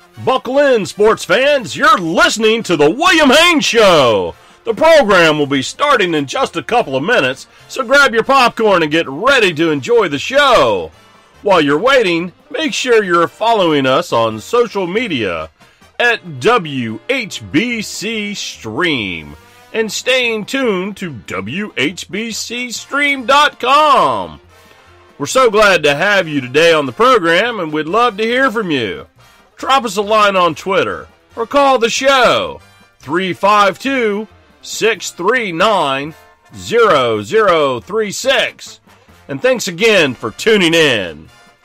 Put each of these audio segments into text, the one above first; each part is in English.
Buckle in, sports fans. You're listening to The William Haynes Show. The program will be starting in just a couple of minutes, so grab your popcorn and get ready to enjoy the show. While you're waiting, make sure you're following us on social media at WHBC Stream and staying tuned to WHBCStream.com. We're so glad to have you today on the program, and we'd love to hear from you. Drop us a line on Twitter or call the show 352-639-0036. And thanks again for tuning in.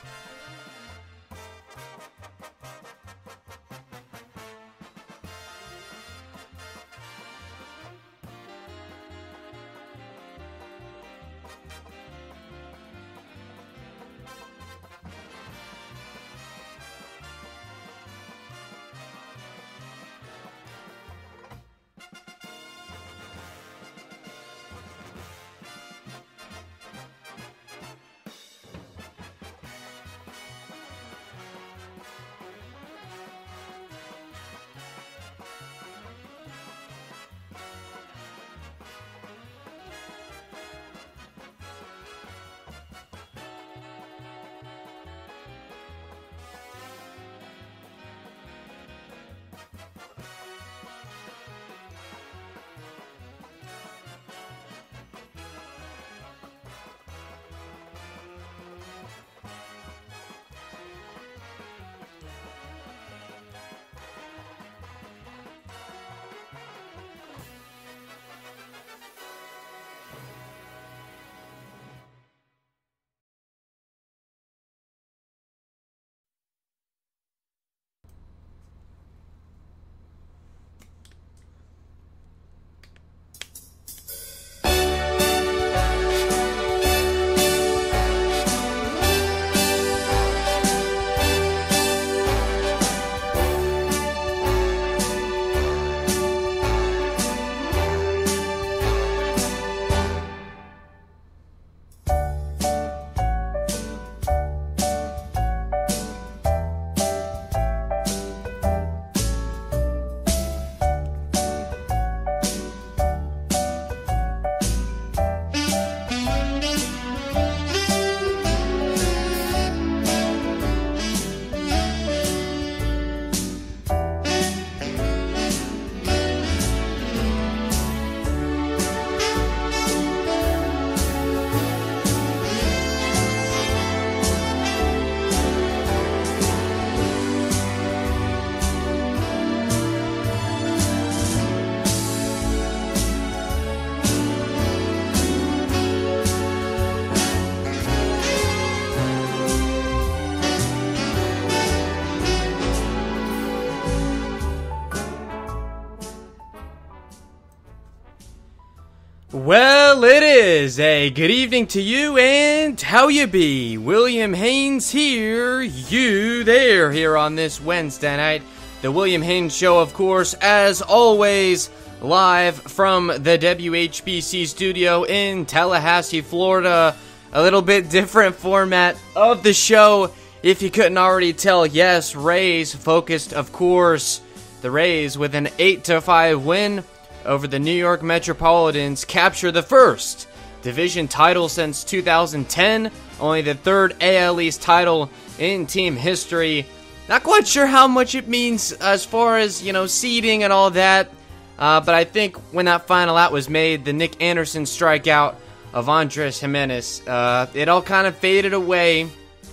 Well, it is a good evening to you, and how you be? William Haynes here, you there, here on this Wednesday night. The William Haynes Show, of course, as always, live from the WHBC studio in Tallahassee, Florida. A little bit different format of the show, if you couldn't already tell. Yes, Rays focused, of course, the Rays with an 8-5 win over the New York Metropolitans, capture the first division title since 2010, only the third AL East title in team history. Not quite sure how much it means as far as, seeding and all that, but I think when that final out was made, the Nick Anderson strikeout of Andres Jimenez, it all kind of faded away,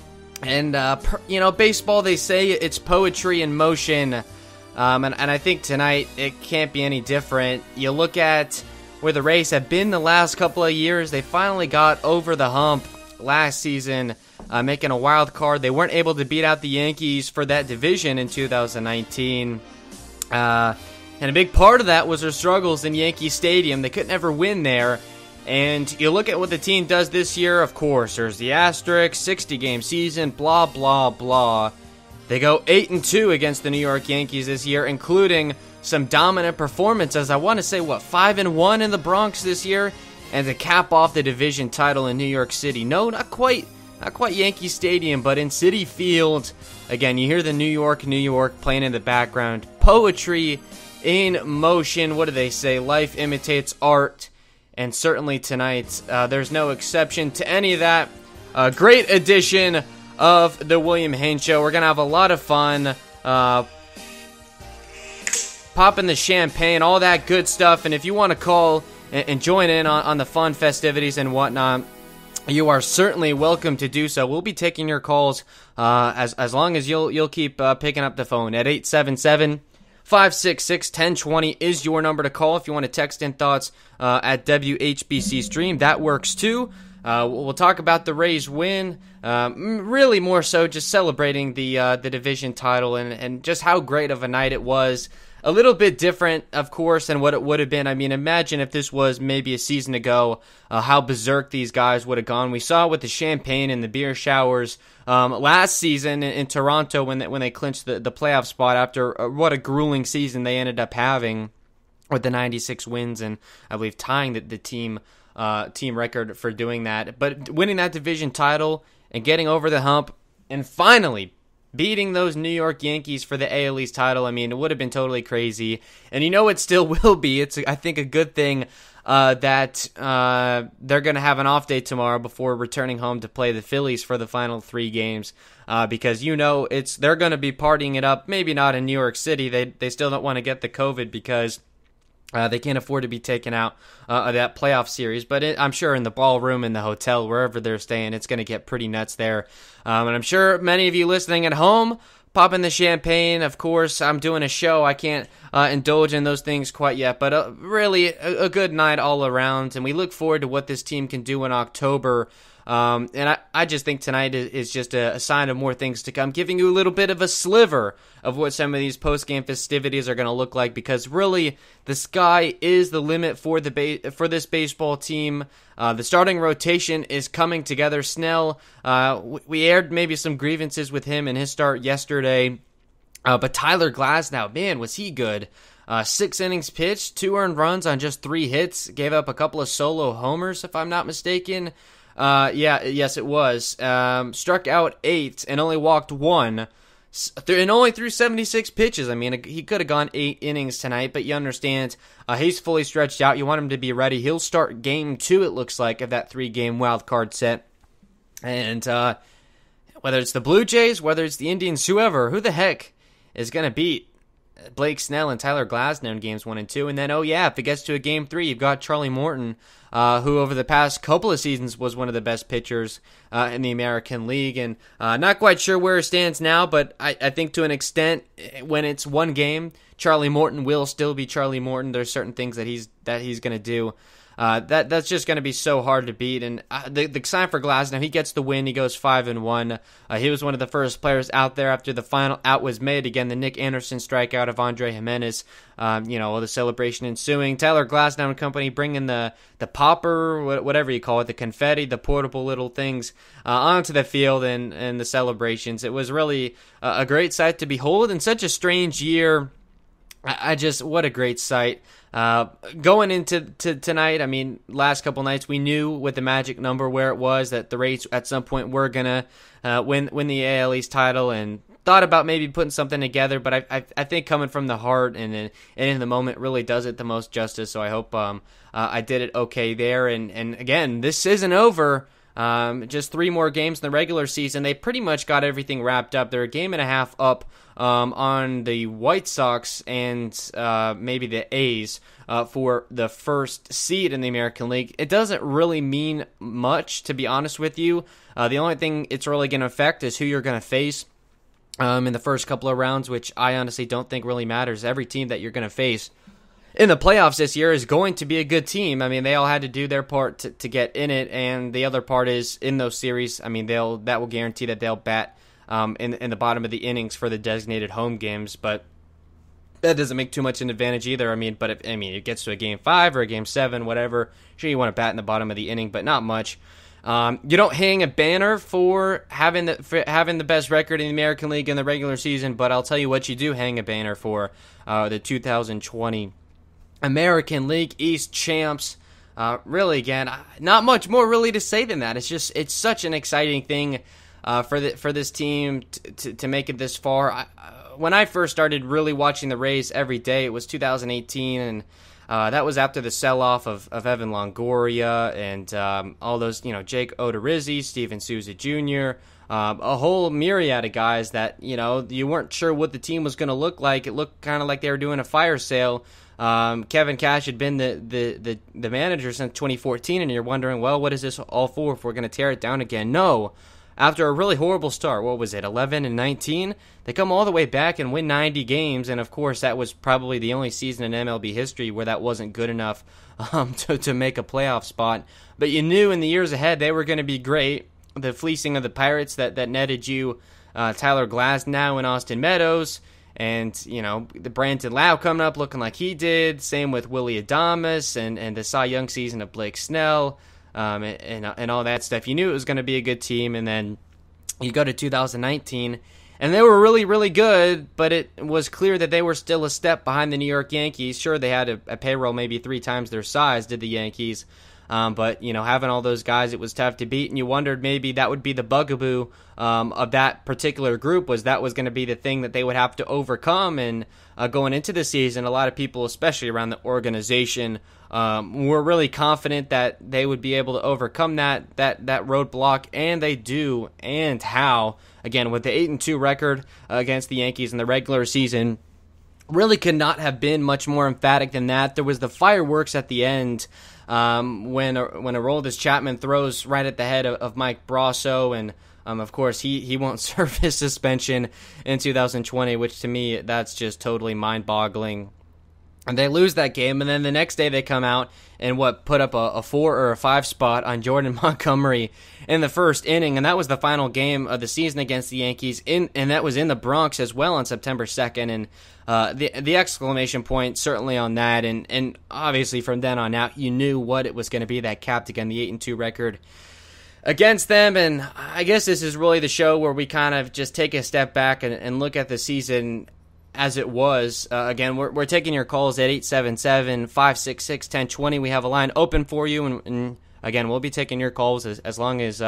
and, baseball, they say it's poetry in motion. And I think tonight it can't be any different. You look at where the Rays have been the last couple of years. They finally got over the hump last season, making a wild card. They weren't able to beat out the Yankees for that division in 2019. And a big part of that was their struggles in Yankee Stadium. They couldn't ever win there. And you look at what the team does this year, of course, there's the asterisk, 60-game season, blah, blah, blah. They go 8-2 against the New York Yankees this year, including some dominant performances. I want to say, 5-1 in the Bronx this year, and to cap off the division title in New York City. No, not quite not quite Yankee Stadium, but in Citi Field. Again, you hear the New York, New York playing in the background. Poetry in motion. What do they say? Life imitates art. And certainly tonight, there's no exception to any of that. Great edition of the William Haynes Show. We're going to have a lot of fun. Popping the champagne, all that good stuff. And if you want to call and join in on the fun festivities and whatnot, you are certainly welcome to do so. We'll be taking your calls as long as you'll keep picking up the phone at 877-566-1020 is your number to call. If you want to text in thoughts at WHBC Stream, that works too. We'll talk about the Rays win. Really more so just celebrating the division title and just how great of a night it was. A little bit different, of course, than what it would have been. I mean, imagine if this was maybe a season ago, how berserk these guys would have gone. We saw with the champagne and the beer showers last season in Toronto when they clinched the playoff spot after what a grueling season they ended up having with the 96 wins and I believe tying the team record for doing that. But winning that division title and getting over the hump and finally beating those New York Yankees for the AL East title, I mean, it would have been totally crazy. And you know it still will be. It's, I think, a good thing that they're going to have an off day tomorrow before returning home to play the Phillies for the final 3 games. Because, you know, they're going to be partying it up. Maybe not in New York City. They still don't want to get the COVID because they can't afford to be taken out of that playoff series. But I'm sure in the ballroom, in the hotel, wherever they're staying, it's going to get pretty nuts there. And I'm sure many of you listening at home, popping the champagne. Of course, I'm doing a show. I can't indulge in those things quite yet. But really, a good night all around. And we look forward to what this team can do in October. And I just think tonight is just a sign of more things to come, giving you a little bit of a sliver of what some of these post-game festivities are going to look like, because really the sky is the limit for this baseball team. The starting rotation is coming together. Snell, we aired maybe some grievances with him in his start yesterday, but Tyler Glasnow, man, was he good. 6 innings pitched, 2 earned runs on just 3 hits, gave up a couple of solo homers, if I'm not mistaken. Yes, it was. Struck out 8 and only walked 1. And only threw 76 pitches. I mean, he could have gone 8 innings tonight, but you understand, he's fully stretched out. You want him to be ready. He'll start game 2, it looks like, of that 3-game wild card set. And whether it's the Blue Jays, whether it's the Indians, who the heck is going to beat Blake Snell and Tyler Glasnow in games 1 and 2. And then, if it gets to a game 3, you've got Charlie Morton, who over the past couple of seasons was one of the best pitchers in the American League. And not quite sure where he stands now, but I think to an extent, when it's one game, Charlie Morton will still be Charlie Morton. There's certain things that he's going to do. That's just going to be so hard to beat. And the sign for Glasnow, he gets the win. He goes 5-1. He was one of the first players out there after the final out was made. Again, the Nick Anderson strikeout of Andre Jimenez. The celebration ensuing. Tyler Glasnow and company bringing the popper, whatever you call it, the confetti, the portable little things onto the field and the celebrations. It was really a great sight to behold in such a strange year. What a great sight. Going into tonight, I mean, last couple nights, we knew with the magic number where it was that the Rays at some point were going to win the AL East title, and thought about maybe putting something together, but I think coming from the heart and in the moment really does it the most justice, so I hope I did it okay there. And again, this isn't over. Just 3 more games in the regular season. They pretty much got everything wrapped up. They're a game and a half up on the White Sox and maybe the A's for the first seed in the American League. It doesn't really mean much, to be honest with you. The only thing it's really going to affect is who you're going to face in the first couple of rounds, which I honestly don't think really matters. Every team that you're going to face in the playoffs this year is going to be a good team. I mean, they all had to do their part to get in it, and the other part is in those series. I mean, that will guarantee that they'll bat in the bottom of the innings for the designated home games, but that doesn't make too much an advantage either. I mean, but if it gets to a game 5 or a game 7, whatever, sure you want to bat in the bottom of the inning, but not much. You don't hang a banner for having the best record in the American League in the regular season, but I'll tell you what you do hang a banner for: the 2020 American League East champs. really, again, not much more really to say than that. It's such an exciting thing for this team to make it this far. When I first started really watching the Rays every day, it was 2018, and that was after the sell-off of Evan Longoria and all those, Jake Odorizzi, Steven Souza Jr., a whole myriad of guys that, you weren't sure what the team was going to look like. It looked kind of like they were doing a fire sale. Kevin Cash had been the manager since 2014, and you're wondering, well, what is this all for if we're going to tear it down again? No. After a really horrible start, what was it, 11-19? They come all the way back and win 90 games, and of course that was probably the only season in MLB history where that wasn't good enough to make a playoff spot. But you knew in the years ahead they were going to be great. The fleecing of the Pirates that netted you Tyler Glasnow and Austin Meadows, and, the Brandon Lau coming up looking like he did. Same with Willie Adames and the Cy Young season of Blake Snell. And all that stuff. You knew it was going to be a good team, and then you go to 2019, and they were really, really good, but it was clear that they were still a step behind the New York Yankees. Sure, they had a payroll maybe 3 times their size, did the Yankees, but, having all those guys, it was tough to beat, and you wondered maybe that would be the bugaboo of that particular group, was going to be the thing that they would have to overcome, and going into the season, a lot of people, especially around the organization, were really confident that they would be able to overcome that roadblock, and they do, and how. Again, with the 8-2 record against the Yankees in the regular season, really could not have been much more emphatic than that. There was the fireworks at the end when Aroldis Chapman throws right at the head of Mike Brasso, and of course he won't serve his suspension in 2020, which to me, that's just totally mind-boggling. And they lose that game, and then the next day they come out and put up a 4 or a 5 spot on Jordan Montgomery in the first inning, and that was the final game of the season against the Yankees, and that was in the Bronx as well on September 2nd, and the exclamation point certainly on that, and obviously from then on out, you knew what it was going to be that capped, again, the 8-2 record against them. And I guess this is really the show where we kind of just take a step back and look at the season as it was. Again, we're taking your calls at 877-566-1020. We have a line open for you, and again, we'll be taking your calls as long as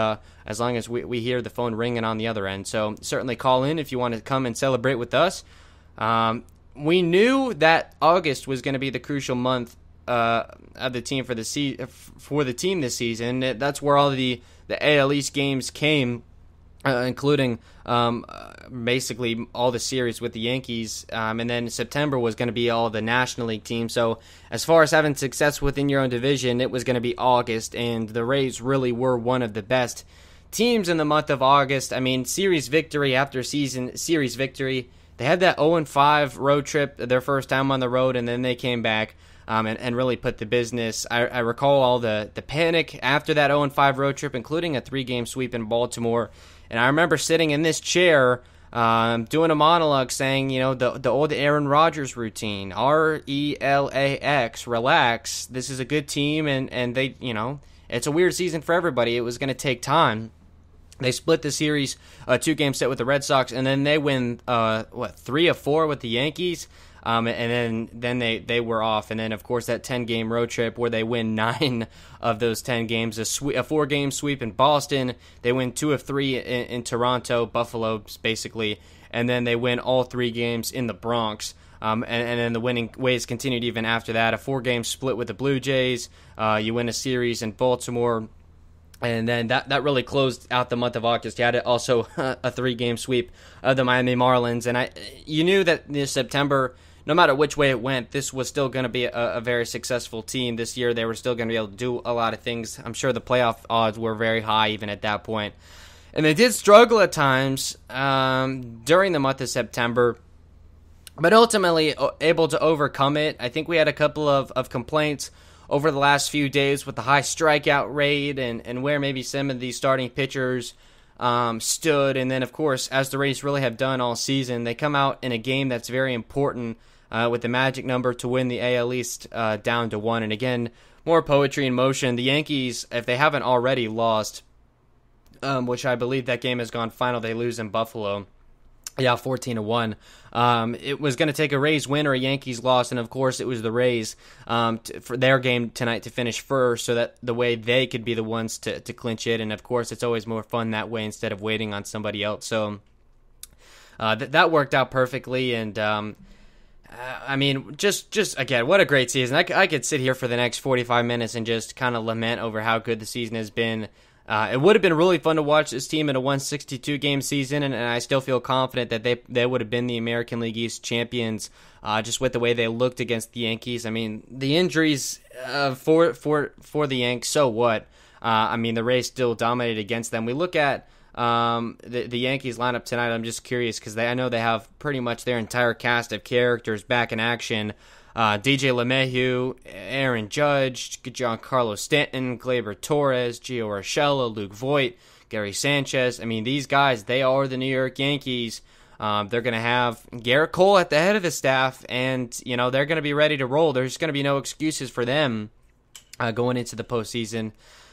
we hear the phone ringing on the other end. So certainly call in if you want to come and celebrate with us. We knew that August was going to be the crucial month of the team for the team this season. That's where all the AL East games came, including basically all the series with the Yankees, and then September was going to be all the National League teams. So as far as having success within your own division, it was going to be August, and the Rays really were one of the best teams in the month of August. I mean, series victory after series victory. They had that 0-5 road trip, their first time on the road, and then they came back and really put the business. I recall all the panic after that 0-5 road trip, including a 3-game sweep in Baltimore. And I remember sitting in this chair doing a monologue saying, the old Aaron Rodgers routine, RELAX, relax. This is a good team, and they, it's a weird season for everybody. It was going to take time. They split the series, 2-game set with the Red Sox, and then they win 3 of 4 with the Yankees. And then they were off, and then of course that 10-game road trip where they win 9 of those 10 games, a 4-game sweep in Boston. They win 2 of 3 in Toronto, Buffalo basically, and then they win all 3 games in the Bronx. And then the winning ways continued even after that. A 4-game split with the Blue Jays. You win a series in Baltimore. And then that really closed out the month of August. You had also a 3-game sweep of the Miami Marlins. And you knew that this September, no matter which way it went, this was still going to be a very successful team this year. They were still going to be able to do a lot of things. I'm sure the playoff odds were very high even at that point. And they did struggle at times during the month of September, but ultimately able to overcome it. I think we had a couple of complaints over the last few days with the high strikeout rate and where maybe some of these starting pitchers stood. And then, of course, as the Rays really have done all season, they come out in a game that's very important with the magic number to win the AL East down to 1. And again, more poetry in motion. The Yankees, if they haven't already lost, which I believe that game has gone final, they lose in Buffalo. Yeah, 14-1. It was going to take a Rays win or a Yankees loss, and of course it was the Rays for their game tonight to finish first, so that the way they could be the ones to clinch it. And of course, it's always more fun that way instead of waiting on somebody else. So that worked out perfectly. And I mean, just again, what a great season! I could sit here for the next 45 minutes and just kind of lament over how good the season has been. It would have been really fun to watch this team in a 162-game season, and I still feel confident that they would have been the American League East champions, just with the way they looked against the Yankees. I mean, the injuries for the Yanks, so what? I mean, the Rays still dominated against them. We look at the Yankees lineup tonight. I'm just curious because I know they have pretty much their entire cast of characters back in action. DJ LeMahieu, Aaron Judge, Giancarlo Stanton, Gleyber Torres, Gio Urshela, Luke Voit, Gary Sanchez. I mean, these guys, they are the New York Yankees. They're going to have Garrett Cole at the head of the staff, and, they're going to be ready to roll. There's going to be no excuses for them going into the postseason.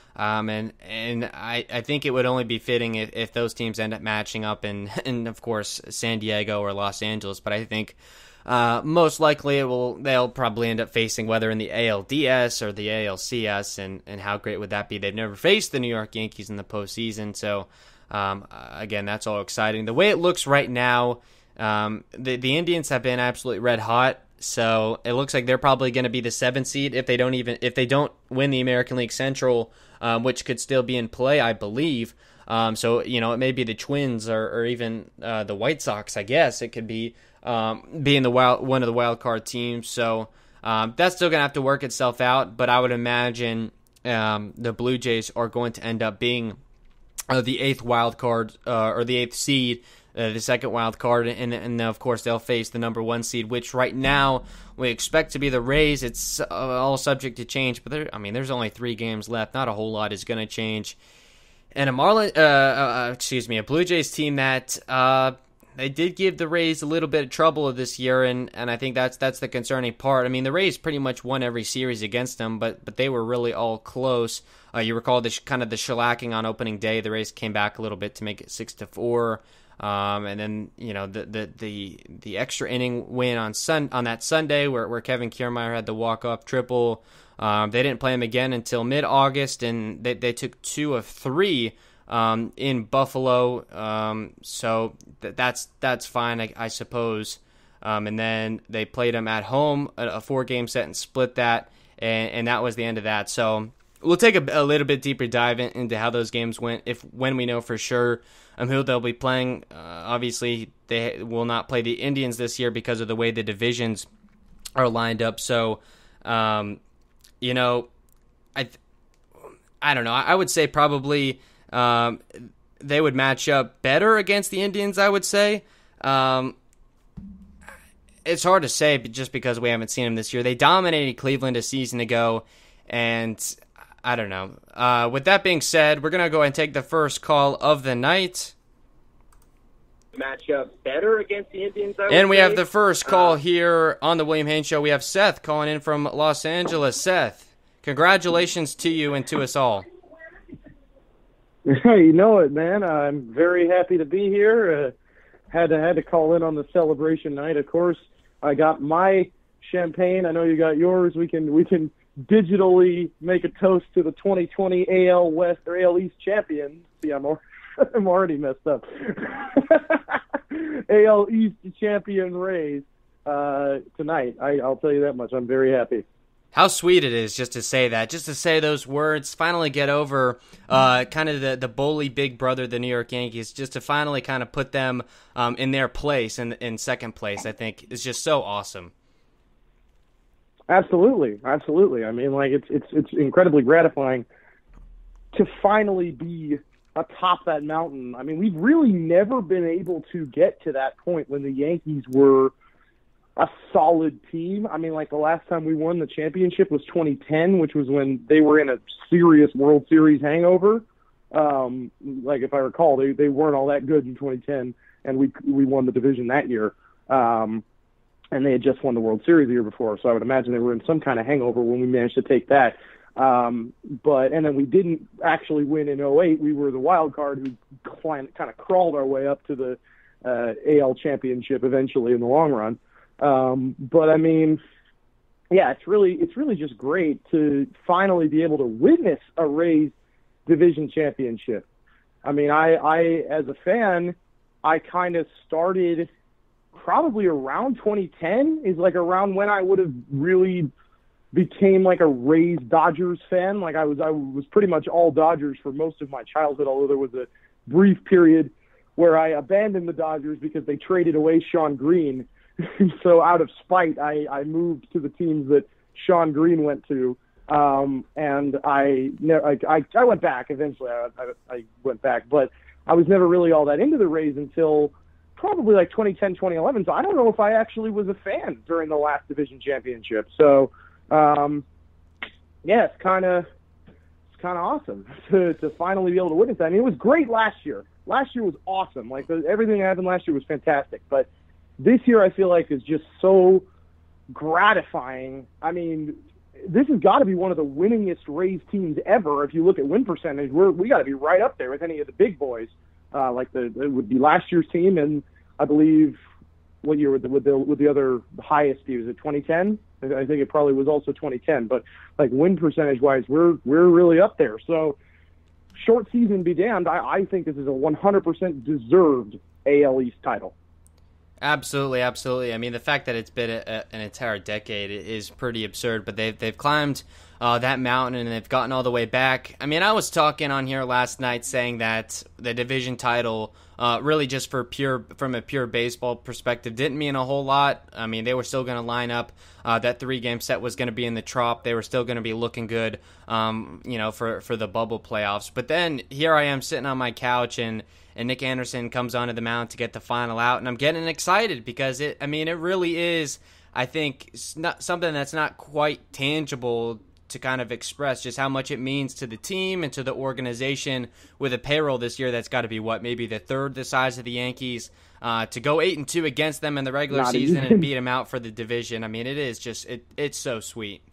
And I think it would only be fitting if those teams end up matching up in, of course, San Diego or Los Angeles. But I think most likely they'll probably end up facing whether in the ALDS or the ALCS, and how great would that be? They've never faced the New York Yankees in the postseason, so again, that's all exciting. The way it looks right now, the Indians have been absolutely red hot, so it looks like they're probably going to be the 7th seed if they don't win the American League Central, which could still be in play, I believe. So it may be the Twins or even the White Sox. I guess it could be being one of the wild card teams. So that's still gonna have to work itself out. But I would imagine the Blue Jays are going to end up being the 8th wild card or the 8th seed, the 2nd wild card, and of course they'll face the number 1 seed, which right now we expect to be the Rays. It's all subject to change, but there's only 3 games left. Not a whole lot is going to change. And a Blue Jays team that they did give the Rays a little bit of trouble this year, and I think that's the concerning part. I mean, the Rays pretty much won every series against them, but they were really all close. You recall the shellacking on opening day. The Rays came back a little bit to make it 6-4, and then the extra inning win on that Sunday where Kevin Kiermaier had the walk-off triple. They didn't play him again until mid-August, and they took 2 of 3 in Buffalo. So that's fine, I suppose. And then they played him at home, a 4-game set, and split that, and that was the end of that. So we'll take a little bit deeper dive into how those games went when we know for sure who they'll be playing. Obviously, they will not play the Indians this year because of the way the divisions are lined up. So, I don't know. I would say probably they would match up better against the Indians, I would say. It's hard to say just because we haven't seen them this year. They dominated Cleveland a season ago, and I don't know. With that being said, we're going to go ahead and take the first call of the night. Match up better against the Indians, and we have the first call here on the William Haynes Show. We have Seth calling in from Los Angeles. Seth, congratulations to you and to us all. You know it, man. I'm very happy to be here. Had to call in on the celebration night. Of course, I got my champagne. I know you got yours. We can digitally make a toast to the 2020 AL West or AL East champions. See, I'm already messed up. AL East champion Rays tonight. I'll tell you that much. I'm very happy. How sweet it is just to say that, just to say those words, finally get over kind of the bully big brother, the New York Yankees, just to finally kind of put them in their place, in second place, I think is just so awesome. Absolutely. I mean, like it's incredibly gratifying to finally be atop that mountain. I mean, we've really never been able to get to that point when the Yankees were a solid team. I mean, like the last time we won the championship was 2010, which was when they were in a serious World Series hangover. Like if I recall, they weren't all that good in 2010, and we won the division that year. And they had just won the World Series the year before, so I would imagine they were in some kind of hangover when we managed to take that. And then we didn't actually win in 2008. We were the wild card who kind of crawled our way up to AL championship eventually in the long run. But I mean, yeah, it's really just great to finally be able to witness a Rays division championship. I mean, I as a fan, I kind of started probably around 2010 is like around when I would have really became like a Rays Dodgers fan. Like I was pretty much all Dodgers for most of my childhood, although there was a brief period where I abandoned the Dodgers because they traded away Sean Green. So out of spite, I moved to the teams that Sean Green went to. And I went back eventually. I went back, but I was never really all that into the Rays until probably like 2010, 2011. So I don't know if I actually was a fan during the last division championship. So, yeah, it's kind of awesome to finally be able to witness that. I mean, it was great last year. Last year was awesome. Like everything that happened last year was fantastic. But this year I feel like is just so gratifying. I mean, this has got to be one of the winningest Rays teams ever. If you look at win percentage, we got to be right up there with any of the big boys. Like it would be last year's team, and I believe what year with the other highest views at 2010. I think it probably was also 2010. But like win percentage wise, we're really up there. So short season be damned. I think this is a 100% deserved AL East title. Absolutely, absolutely. I mean, the fact that it's been an entire decade is pretty absurd, but they've climbed that mountain and they've gotten all the way back. I mean, I was talking on here last night saying that the division title, really just from a pure baseball perspective, didn't mean a whole lot. I mean, they were still going to line up. That 3-game set was going to be in the Trop. They were still going to be looking good, for the bubble playoffs. But then here I am sitting on my couch and Nick Anderson comes onto the mound to get the final out, and I'm getting excited because it really is, I think, something that's not quite tangible to kind of express just how much it means to the team and to the organization with a payroll this year that's got to be maybe the third the size of the Yankees, to go 8-2 against them in the regular season and beat them out for the division. I mean, it is just it's so sweet.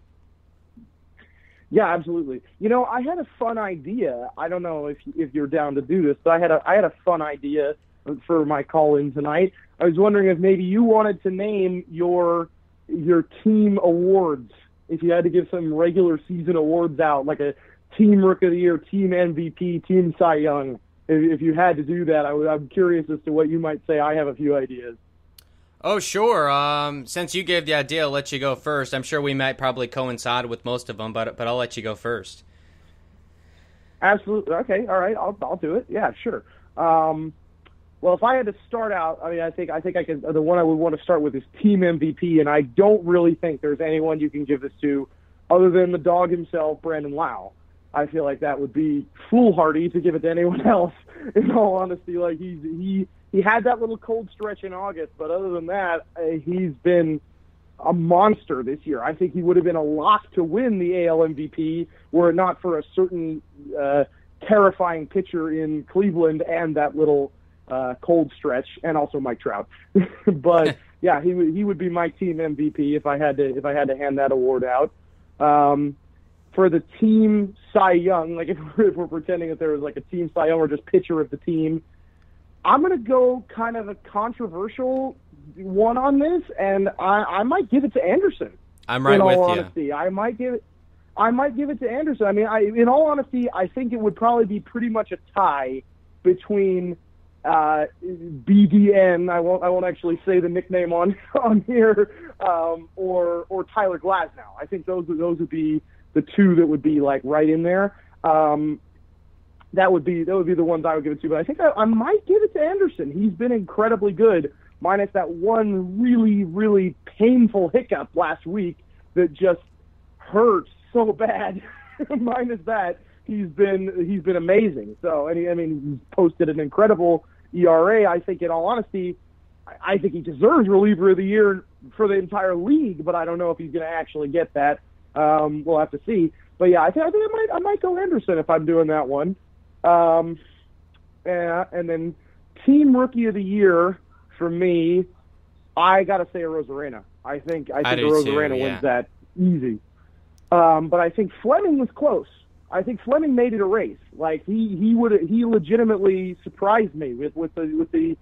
Yeah, absolutely. You know, I had a fun idea. I don't know if you're down to do this, but I had a fun idea for my call-in tonight. I was wondering if maybe you wanted to name your team awards. If you had to give some regular season awards out, like a Team Rookie of the Year, Team MVP, Team Cy Young. If you had to do that, I'm curious as to what you might say. I have a few ideas. Oh, sure. Since you gave the idea, I'll let you go first. I'm sure we might probably coincide with most of them, but I'll let you go first. Absolutely. Okay. All right. I'll do it. Yeah, sure. Well, if I had to start out, I mean, I think I could. The one I would want to start with is Team MVP, and I don't really think there's anyone you can give this to other than the dog himself, Brandon Lau. I feel like that would be foolhardy to give it to anyone else. In all honesty, like he had that little cold stretch in August, but other than that, he's been a monster this year. I think he would have been a lock to win the AL MVP were it not for a certain terrifying pitcher in Cleveland and that little cold stretch, and also Mike Trout. But yeah, he would be my team MVP if I had to hand that award out. For the team Cy Young, like if we're pretending that there was like a team Cy Young or just pitcher of the team, I'm going to go kind of a controversial one on this, and I might give it to Anderson. I'm right with you. In all honesty, I might give it to Anderson. I mean, in all honesty, I think it would probably be pretty much a tie between BDN. I won't actually say the nickname on here, or Tyler Glasnow. I think those would be the two that would be like right in there. That would be the ones I would give it to. But I think I might give it to Anderson. He's been incredibly good, minus that one really, really painful hiccup last week that just hurt so bad. Minus that, he's been amazing. So, and he's posted an incredible ERA. I think, in all honesty, I think he deserves reliever of the year for the entire league, but I don't know if he's going to actually get that. We'll have to see. But yeah, I think I might go Anderson if I'm doing that one. And then Team Rookie of the Year for me, I got to say Arozarena. I think Arozarena wins that easy. But I think Fleming was close. I think Fleming made it a race. Like he legitimately surprised me with the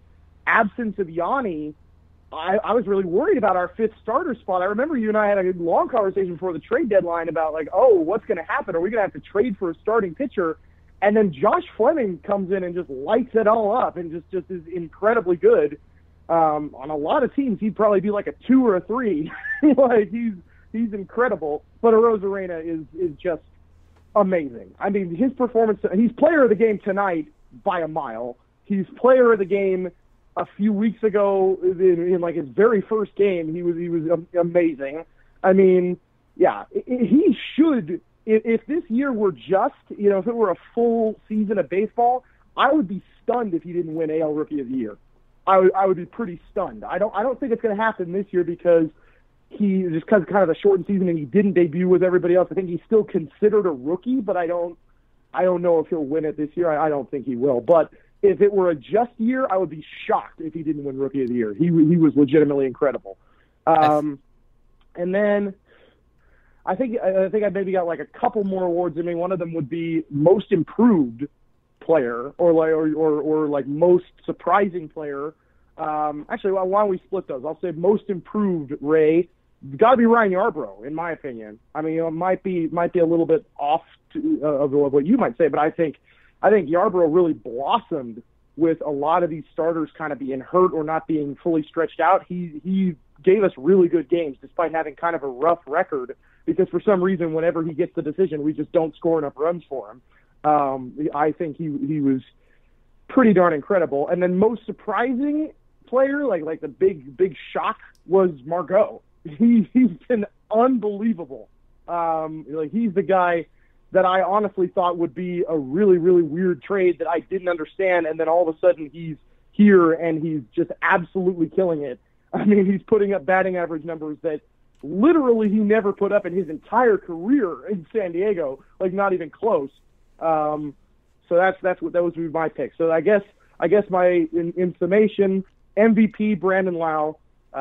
absence of Yanni, I was really worried about our fifth starter spot. I remember you and I had a long conversation before the trade deadline about, like, oh, what's going to happen? Are we going to have to trade for a starting pitcher? And then Josh Fleming comes in and just lights it all up and just is incredibly good. On a lot of teams, he'd probably be like a 2 or a 3. Like, he's incredible. But Arozarena is just amazing. I mean, his performance, he's player of the game tonight by a mile. He's player of the game a few weeks ago in like his very first game. He was amazing. I mean, yeah, he should, if this year were just, if it were a full season of baseball, I would be stunned if he didn't win AL Rookie of the Year. I would be pretty stunned. I don't think it's going to happen this year because because kind of the shortened season and he didn't debut with everybody else. I think he's still considered a rookie, but I don't know if he'll win it this year. I don't think he will. But if it were a just year, I would be shocked if he didn't win Rookie of the Year. He was legitimately incredible. And then I think I maybe got like a couple more awards. I mean, one of them would be Most Improved Player or like Most Surprising Player. Actually, why don't we split those? I'll say Most Improved, Ray. Got to be Ryan Yarbrough, in my opinion. I mean, it might be a little bit off of what you might say, but I think Yarbrough really blossomed with a lot of these starters kind of being hurt or not being fully stretched out. He gave us really good games despite having kind of a rough record because for some reason whenever he gets the decision, we just don't score enough runs for him. I think he was pretty darn incredible. And then Most Surprising Player, like the big shock, was Margot. He's been unbelievable. Like he's the guy that I honestly thought would be a really, really weird trade that I didn't understand, and then all of a sudden he's here and he's just absolutely killing it. I mean, he's putting up batting average numbers that literally he never put up in his entire career in San Diego, like not even close. So that was my pick. So I guess my in summation, MVP Brandon Lau,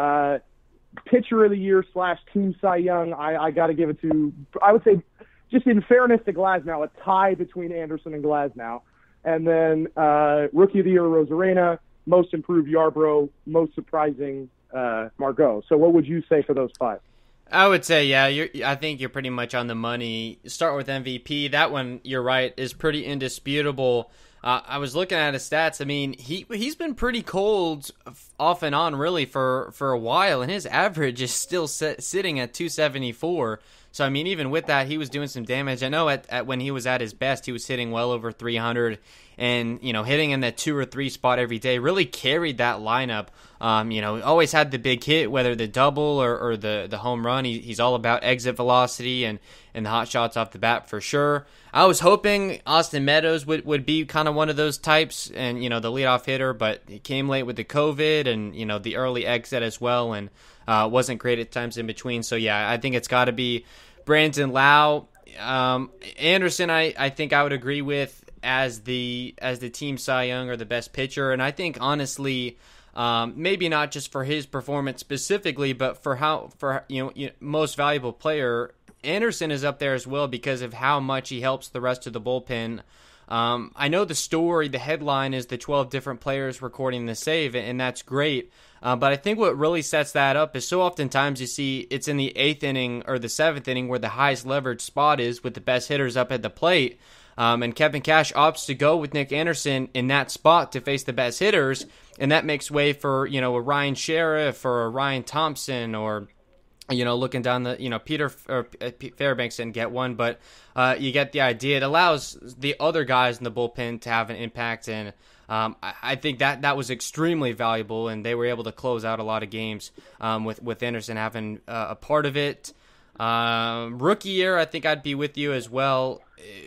pitcher of the year / Team Cy Young. I got to give it to, I would say, just in fairness to Glasnow, a tie between Anderson and Glasnow. And then Rookie of the Year, Arozarena, Most Improved, Yarbrough, Most Surprising, Margot. So what would you say for those 5? I would say, yeah, I think you're pretty much on the money. Start with MVP. That one, you're right, is pretty indisputable. I was looking at his stats. I mean, he's been pretty cold off and on, really, for a while, and his average is still sitting at 274. So, I mean, even with that, he was doing some damage. I know at when he was at his best, he was hitting well over 300 and, hitting in that 2 or 3 spot every day. Really carried that lineup. Always had the big hit, whether the double or the home run. He's all about exit velocity and the hot shots off the bat for sure. I was hoping Austin Meadows would be kind of one of those types and, the leadoff hitter, but he came late with the COVID and, the early exit as well and wasn't great at times in between. So, yeah, I think it's got to be Brandon Lau. Anderson, I think I would agree with as the team Cy Young or the best pitcher. And I think, honestly, maybe not just for his performance specifically, but for most valuable player, Anderson is up there as well because of how much he helps the rest of the bullpen. I know the headline is the 12 different players recording the save, and that's great. But I think what really sets that up is so oftentimes you see it's in the 8th inning or the 7th inning where the highest leverage spot is with the best hitters up at the plate. And Kevin Cash opts to go with Nick Anderson in that spot to face the best hitters, and that makes way for, a Ryan Sheriff or a Ryan Thompson or, looking down the, Peter Fairbanks didn't get one, but you get the idea. It allows the other guys in the bullpen to have an impact, and I think that was extremely valuable, and they were able to close out a lot of games with Anderson having a part of it. Rookie year, I think I'd be with you as well.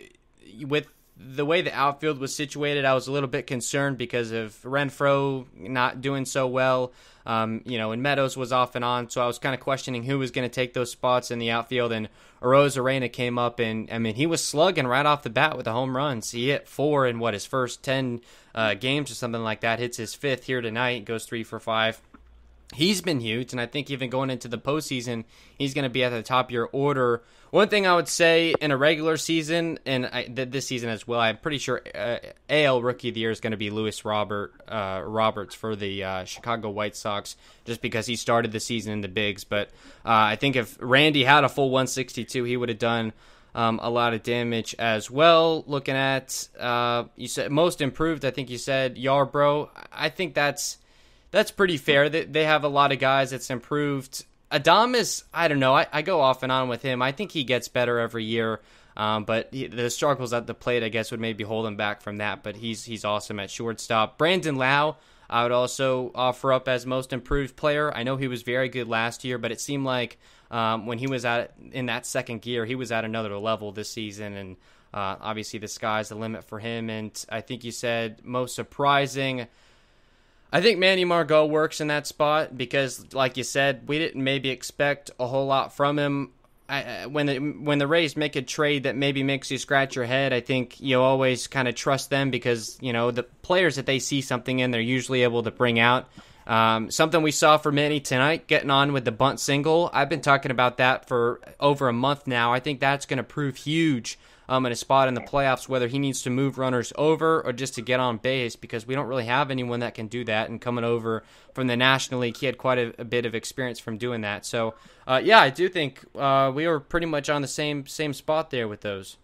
With the way the outfield was situated, I was a little bit concerned because of Renfroe not doing so well. And Meadows was off and on, so I was kind of questioning who was going to take those spots in the outfield. And Arozarena came up, and I mean, he was slugging right off the bat with the home runs. He hit 4 in his first 10 games or something like that. Hits his 5th here tonight, goes 3 for 5. he's been huge, and I think even going into the postseason, he's going to be at the top of your order. One thing I would say in a regular season, and this season as well, I'm pretty sure AL Rookie of the Year is going to be Roberts for the Chicago White Sox, just because he started the season in the bigs. But I think if Randy had a full 162, he would have done a lot of damage as well. Looking at, you said most improved, I think you said Yarbrough. I think that's pretty fair. They have a lot of guys that's improved. Adames, I don't know. I go off and on with him. I think he gets better every year, but the struggles at the plate, I guess, would maybe hold him back from that. But he's awesome at shortstop. Brandon Lau, I would also offer up as most improved player. I know he was very good last year, but it seemed like when he was in that second gear, he was at another level this season. And obviously the sky's the limit for him. And I think you said most surprising, I think Manny Margot works in that spot because, like you said, we didn't maybe expect a whole lot from him. When the Rays make a trade that maybe makes you scratch your head, I think you always kind of trust them because, the players that they see something in, they're usually able to bring out. Something we saw for Manny tonight, getting on with the bunt single. I've been talking about that for over a month now. I think that's going to prove huge in a spot in the playoffs, whether he needs to move runners over or just to get on base, because we don't really have anyone that can do that. And coming over from the National League, he had quite a bit of experience from doing that. So, yeah, I do think we were pretty much on the same spot there with those.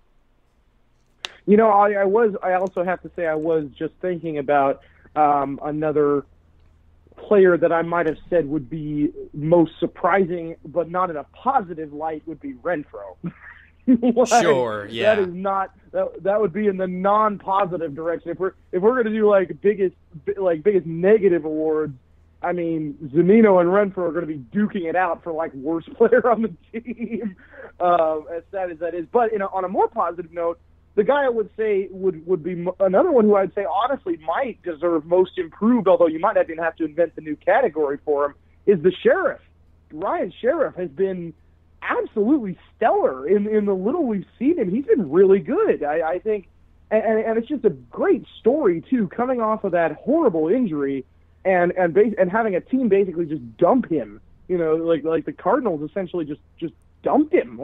I also have to say I was just thinking about another player that I might have said would be most surprising, but not in a positive light, would be Renfroe. Sure, yeah. That is not that would be in the non-positive direction. If we're going to do biggest negative awards, I mean, Zunino and Renfroe are going to be duking it out for worst player on the team. As sad as that is, but on a more positive note, the guy I would say would be another one who I'd say honestly might deserve most improved, although you might even have to invent the new category for him, is the Sheriff. Ryan Sheriff has been absolutely stellar in the little we've seen him. He's been really good. I think, and it's just a great story too, coming off of that horrible injury and having a team basically just dump him. Like the Cardinals essentially just dumped him.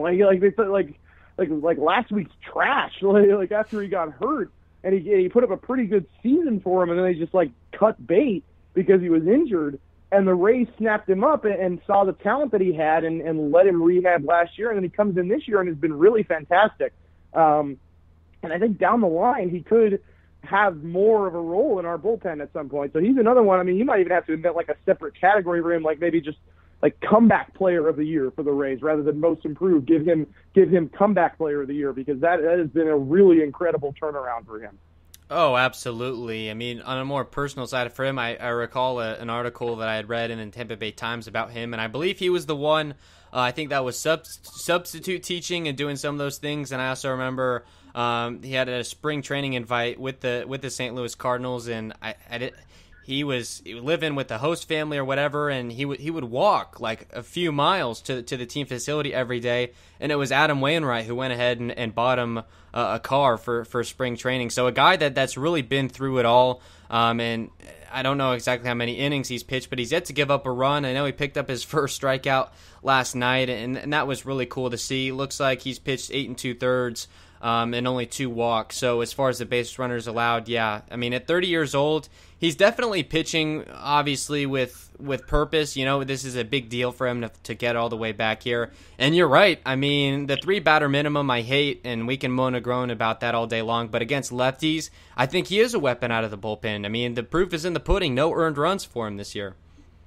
Like last week's trash. Like after he got hurt, and he put up a pretty good season for him, and then they just cut bait because he was injured. And the Rays snapped him up and saw the talent that he had and let him rehab last year. And then he comes in this year and has been really fantastic. And I think down the line he could have more of a role in our bullpen at some point. So he's another one. I mean, you might even have to invent a separate category for him, maybe just comeback player of the year for the Rays rather than most improved. Give him comeback player of the year, because that has been a really incredible turnaround for him. Oh, absolutely. I mean, on a more personal side for him, I recall an article that I had read in the Tampa Bay Times about him, and I believe he was the one, I think that was substitute teaching and doing some of those things, and I also remember he had a spring training invite with the St. Louis Cardinals, and he was living with the host family or whatever, and he would walk a few miles to the team facility every day, and it was Adam Wainwright who went ahead and bought him a car for spring training. So a guy that's really been through it all, and I don't know exactly how many innings he's pitched, but he's yet to give up a run. I know he picked up his first strikeout last night, and that was really cool to see. Looks like he's pitched 8 2/3 and only 2 walks. So as far as the base runners allowed, yeah, I mean, at 30 years old, he's definitely pitching, obviously, with purpose. This is a big deal for him to get all the way back here. And you're right. I mean, the 3-batter minimum I hate, and we can moan and groan about that all day long. But against lefties, I think he is a weapon out of the bullpen. I mean, the proof is in the pudding. No earned runs for him this year.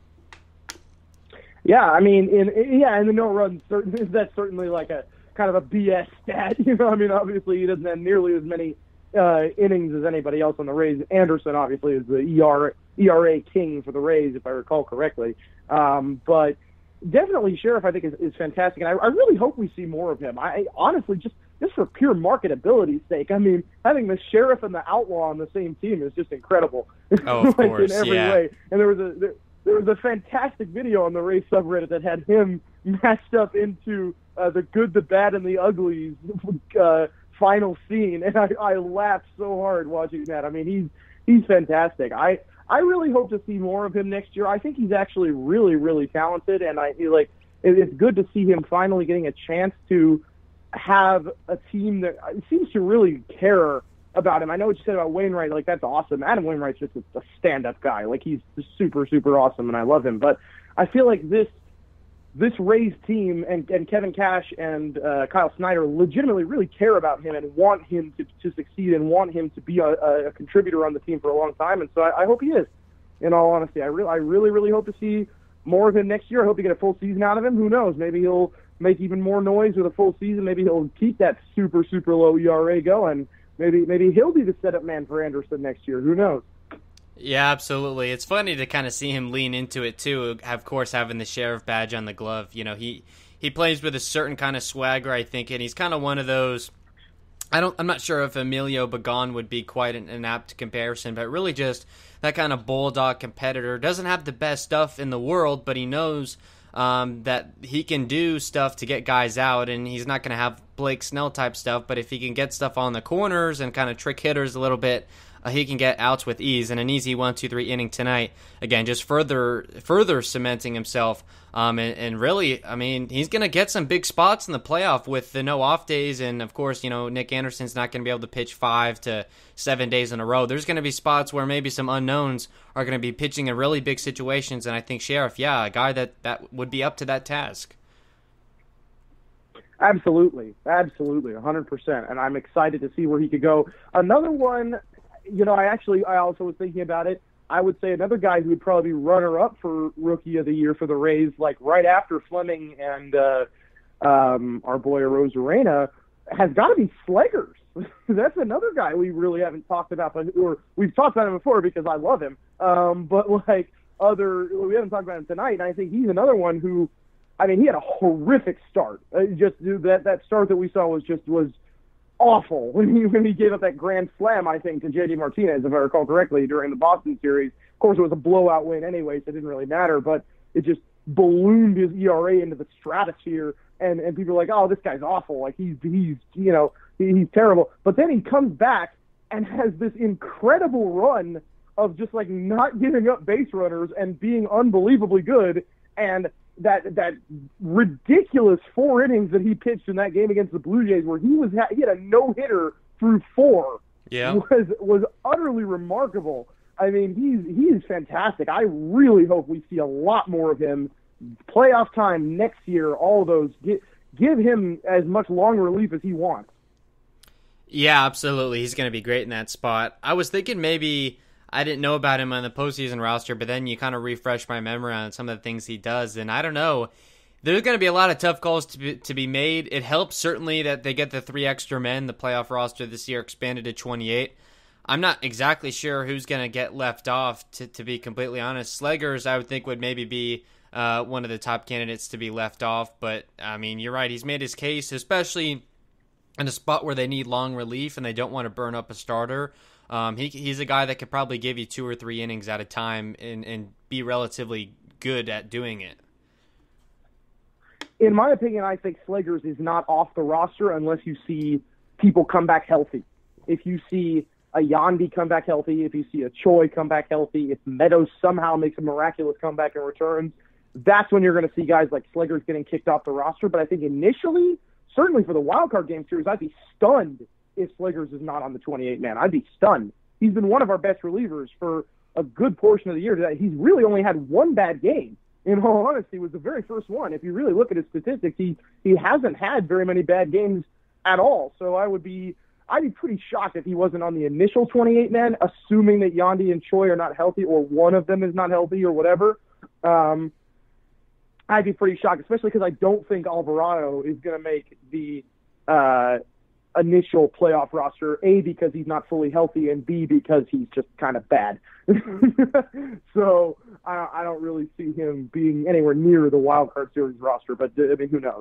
Yeah, I mean, in the no runs, that's certainly a kind of a BS stat. I mean, obviously he doesn't have nearly as many innings as anybody else on the Rays. Anderson obviously is the ERA king for the Rays, if I recall correctly. But definitely Sheriff, I think, is fantastic, and I really hope we see more of him. I honestly, just for pure marketability's sake, I mean, having the Sheriff and the Outlaw on the same team is just incredible. Oh, of course, in every yeah. way. And there was a fantastic video on the Rays subreddit that had him matched up into the good, the bad, and the uglies final scene, and I laughed so hard watching that. I mean, he's fantastic. I I really hope to see more of him next year. I think he's actually really, really talented, and I feel like it's good to see him finally getting a chance to have a team that seems to really care about him. I know what you said about Wainwright, like that's awesome. Adam Wainwright's just a stand-up guy. Like he's super, super awesome, and I love him. But I feel like this Rays team and Kevin Cash and Kyle Snyder legitimately really care about him and want him to succeed and want him to be a contributor on the team for a long time. And so I hope he is. In all honesty, I really, really hope to see more of him next year. I hope to get a full season out of him. Who knows? Maybe he'll make even more noise with a full season. Maybe he'll keep that super, super low ERA going. Maybe he'll be the setup man for Anderson next year. Who knows? Yeah, absolutely. It's funny to kind of see him lean into it too. Of course, having the sheriff badge on the glove. You know, he plays with a certain kind of swagger, I think, and he's kind of one of those. I'm not sure if Emilio Pagan would be quite an apt comparison, but really just that kind of bulldog competitor. Doesn't have the best stuff in the world, but he knows that he can do stuff to get guys out, and he's not going to have Blake Snell type stuff, but if he can get stuff on the corners and kind of trick hitters a little bit, he can get outs with ease, and an easy 1-2-3 inning tonight. Again, just further cementing himself. And really, I mean, he's going to get some big spots in the playoff with the no off days. And of course, you know, Nick Anderson's not going to be able to pitch 5 to 7 days in a row. There's going to be spots where maybe some unknowns are going to be pitching in really big situations. And I think Sheriff, a guy that would be up to that task. Absolutely, 100%. And I'm excited to see where he could go. Another one, you know, I also was thinking about it. I would say another guy who would probably be runner-up for Rookie of the Year for the Rays, like right after Fleming and our boy Arozarena, has got to be Sleggers. That's another guy we really haven't talked about, or we've talked about him before because I love him. But like we haven't talked about him tonight, and I think he's another one who, I mean, he had a horrific start. Just that start that we saw was awful when he gave up that grand slam, I think, to J.D. Martinez, if I recall correctly, during the Boston series. Of course, it was a blowout win anyway, so it didn't really matter, but it just ballooned his ERA into the stratosphere, and people are like, oh, this guy's awful. Like, he's terrible. But then he comes back and has this incredible run of just, like, not giving up base runners and being unbelievably good, and that ridiculous 4 innings that he pitched in that game against the Blue Jays, where he had a no-hitter through 4, was utterly remarkable. I mean, he's fantastic. I really hope we see a lot more of him. Playoff time next year, all those, give him as much long relief as he wants. Yeah, absolutely. He's going to be great in that spot. I was thinking maybe I didn't know about him on the postseason roster, but then you kind of refresh my memory on some of the things he does, and I don't know. There's going to be a lot of tough calls to be made. It helps, certainly, that they get the 3 extra men. The playoff roster this year expanded to 28. I'm not exactly sure who's going to get left off, to be completely honest. Sleggers, I would think, would maybe be one of the top candidates to be left off, but, I mean, you're right. He's made his case, especially in a spot where they need long relief and they don't want to burn up a starter. He's a guy that could probably give you 2 or 3 innings at a time and be relatively good at doing it. In my opinion, I think Sleggers is not off the roster unless you see people come back healthy. If you see a Yandy come back healthy, if you see a Choi come back healthy, if Meadows somehow makes a miraculous comeback and returns, that's when you're going to see guys like Sleggers getting kicked off the roster. But I think initially, certainly for the wild card game series, I'd be stunned if Sleggers is not on the 28-man. I'd be stunned. He's been one of our best relievers for a good portion of the year. He's really only had 1 bad game. In all honesty, was the very first one. If you really look at his statistics, he hasn't had very many bad games at all. So I'd be pretty shocked if he wasn't on the initial 28-man, assuming that Yandy and Choi are not healthy or one of them is not healthy or whatever. I'd be pretty shocked, especially because I don't think Alvarado is going to make the initial playoff roster, A, because he's not fully healthy, and B, because he's just kind of bad. So I don't really see him being anywhere near the wild card series roster, but I mean, who knows?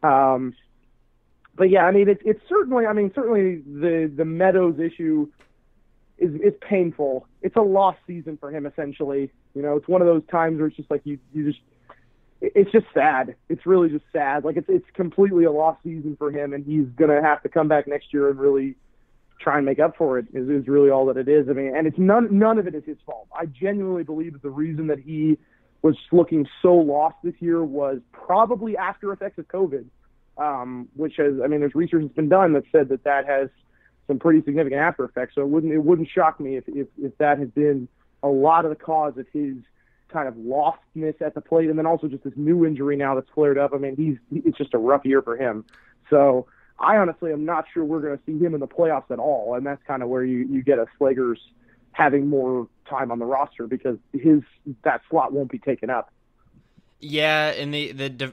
But yeah, I mean, it's certainly the Meadows issue is painful. It's a lost season for him, essentially. You know, it's one of those times where it's just like it's just sad. It's really just sad. Like it's completely a lost season for him, and he's gonna have to come back next year and really try and make up for it is really all that it is. I mean, and it's none of it is his fault. I genuinely believe that the reason that he was looking so lost this year was probably after effects of COVID, which has, I mean, there's research that's been done that said that has some pretty significant after effects. So it wouldn't shock me if that has been a lot of the cause of his kind of lostness at the plate, and then also just this new injury now that's flared up. I mean, it's just a rough year for him. So I honestly am not sure we're going to see him in the playoffs at all, and that's kind of where you get a Slager's having more time on the roster because that slot won't be taken up. Yeah, and the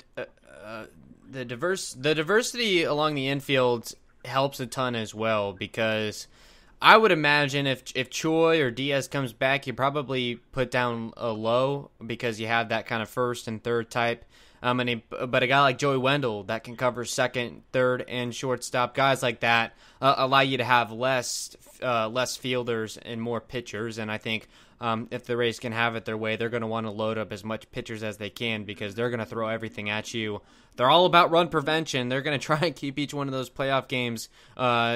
diversity along the infield helps a ton as well, because I would imagine if Choi or Diaz comes back, you probably put down a low because you have that kind of first and third type. But a guy like Joey Wendell that can cover second, third, and shortstop, guys like that allow you to have less fielders and more pitchers. And I think if the Rays can have it their way, they're going to want to load up as much pitchers as they can because they're going to throw everything at you. They're all about run prevention. They're going to try and keep each one of those playoff games, a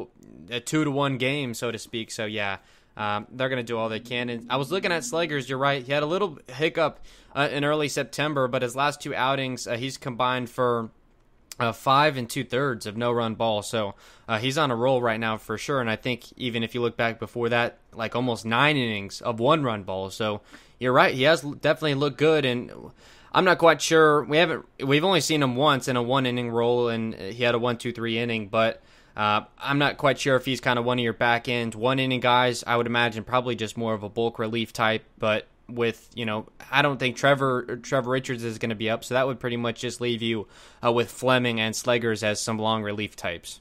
2-1 game, so to speak. So yeah, they're going to do all they can. And I was looking at Slegers. You're right. He had a little hiccup in early September, but his last two outings, he's combined for 5 2/3 of no-run ball. So he's on a roll right now for sure. And I think even if you look back before that, like almost 9 innings of 1-run ball. So you're right. He has definitely looked good. And I'm not quite sure. We've only seen him once in a 1-inning role, and he had a 1-2-3 inning. But I'm not quite sure if he's kind of one of your back end 1-inning guys. I would imagine probably just more of a bulk relief type. But with, I don't think Trevor Richards is going to be up, so that would pretty much just leave you with Fleming and Slegers as some long relief types.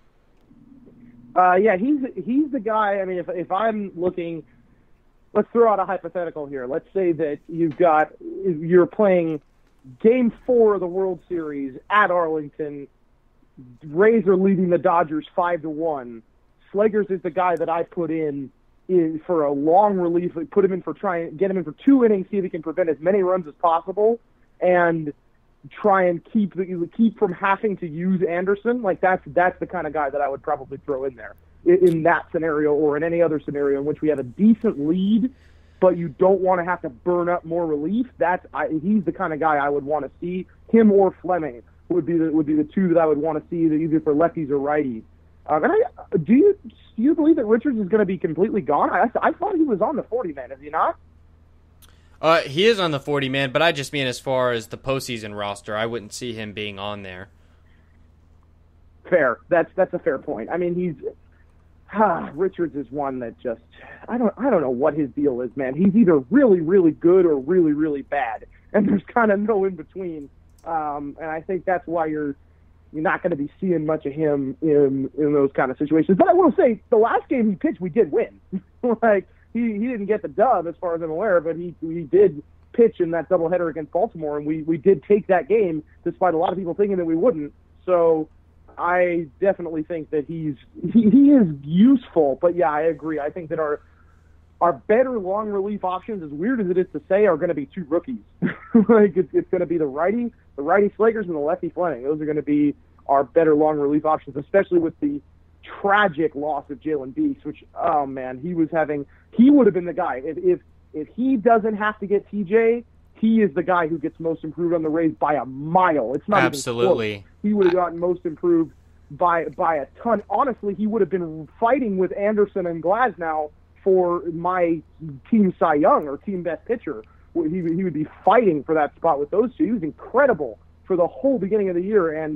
Yeah, he's the guy. I mean, if I'm looking, let's throw out a hypothetical here. Let's say that you're playing Game 4 of the World Series at Arlington. Rays are leading the Dodgers 5-1. Slegers is the guy that I put in for a long relief, put him in for get him in for 2 innings, see if he can prevent as many runs as possible, and try and keep from having to use Anderson. Like that's the kind of guy that I would probably throw in there in that scenario or in any other scenario in which we have a decent lead, but you don't want to have to burn up more relief. He's the kind of guy I would want to see. Him or Fleming would be the two that I would want to see, either for lefties or righties. Do you believe that Richards is going to be completely gone? I thought he was on the 40-man. Is he not? He is on the 40-man, but I just mean as far as the postseason roster, I wouldn't see him being on there. Fair. That's a fair point. I mean, Richards is one that just I don't know what his deal is, man. He's either really, really good or really, really bad, and there's kind of no in between. And I think that's why you're not going to be seeing much of him in those kind of situations. But I will say, the last game he pitched, we did win. Like he didn't get the dub as far as I'm aware, but he did pitch in that doubleheader against Baltimore, and we did take that game despite a lot of people thinking that we wouldn't. So I definitely think that he is useful. But yeah, I agree. I think that our better long relief options, as weird as it is to say, are going to be 2 rookies. Like it's going to be the righty Slegers and the lefty Fleming. Those are going to be our better long relief options, especially with the tragic loss of Jalen Beeks, which, oh man, he would have been the guy. If he doesn't have to get TJ, he is the guy who gets most improved on the Rays by a mile. It's not absolutely even close. He would have gotten most improved by a ton. Honestly, he would have been fighting with Anderson and Glasnow for my team Cy Young or team best pitcher. He would be fighting for that spot with those two. He was incredible for the whole beginning of the year, and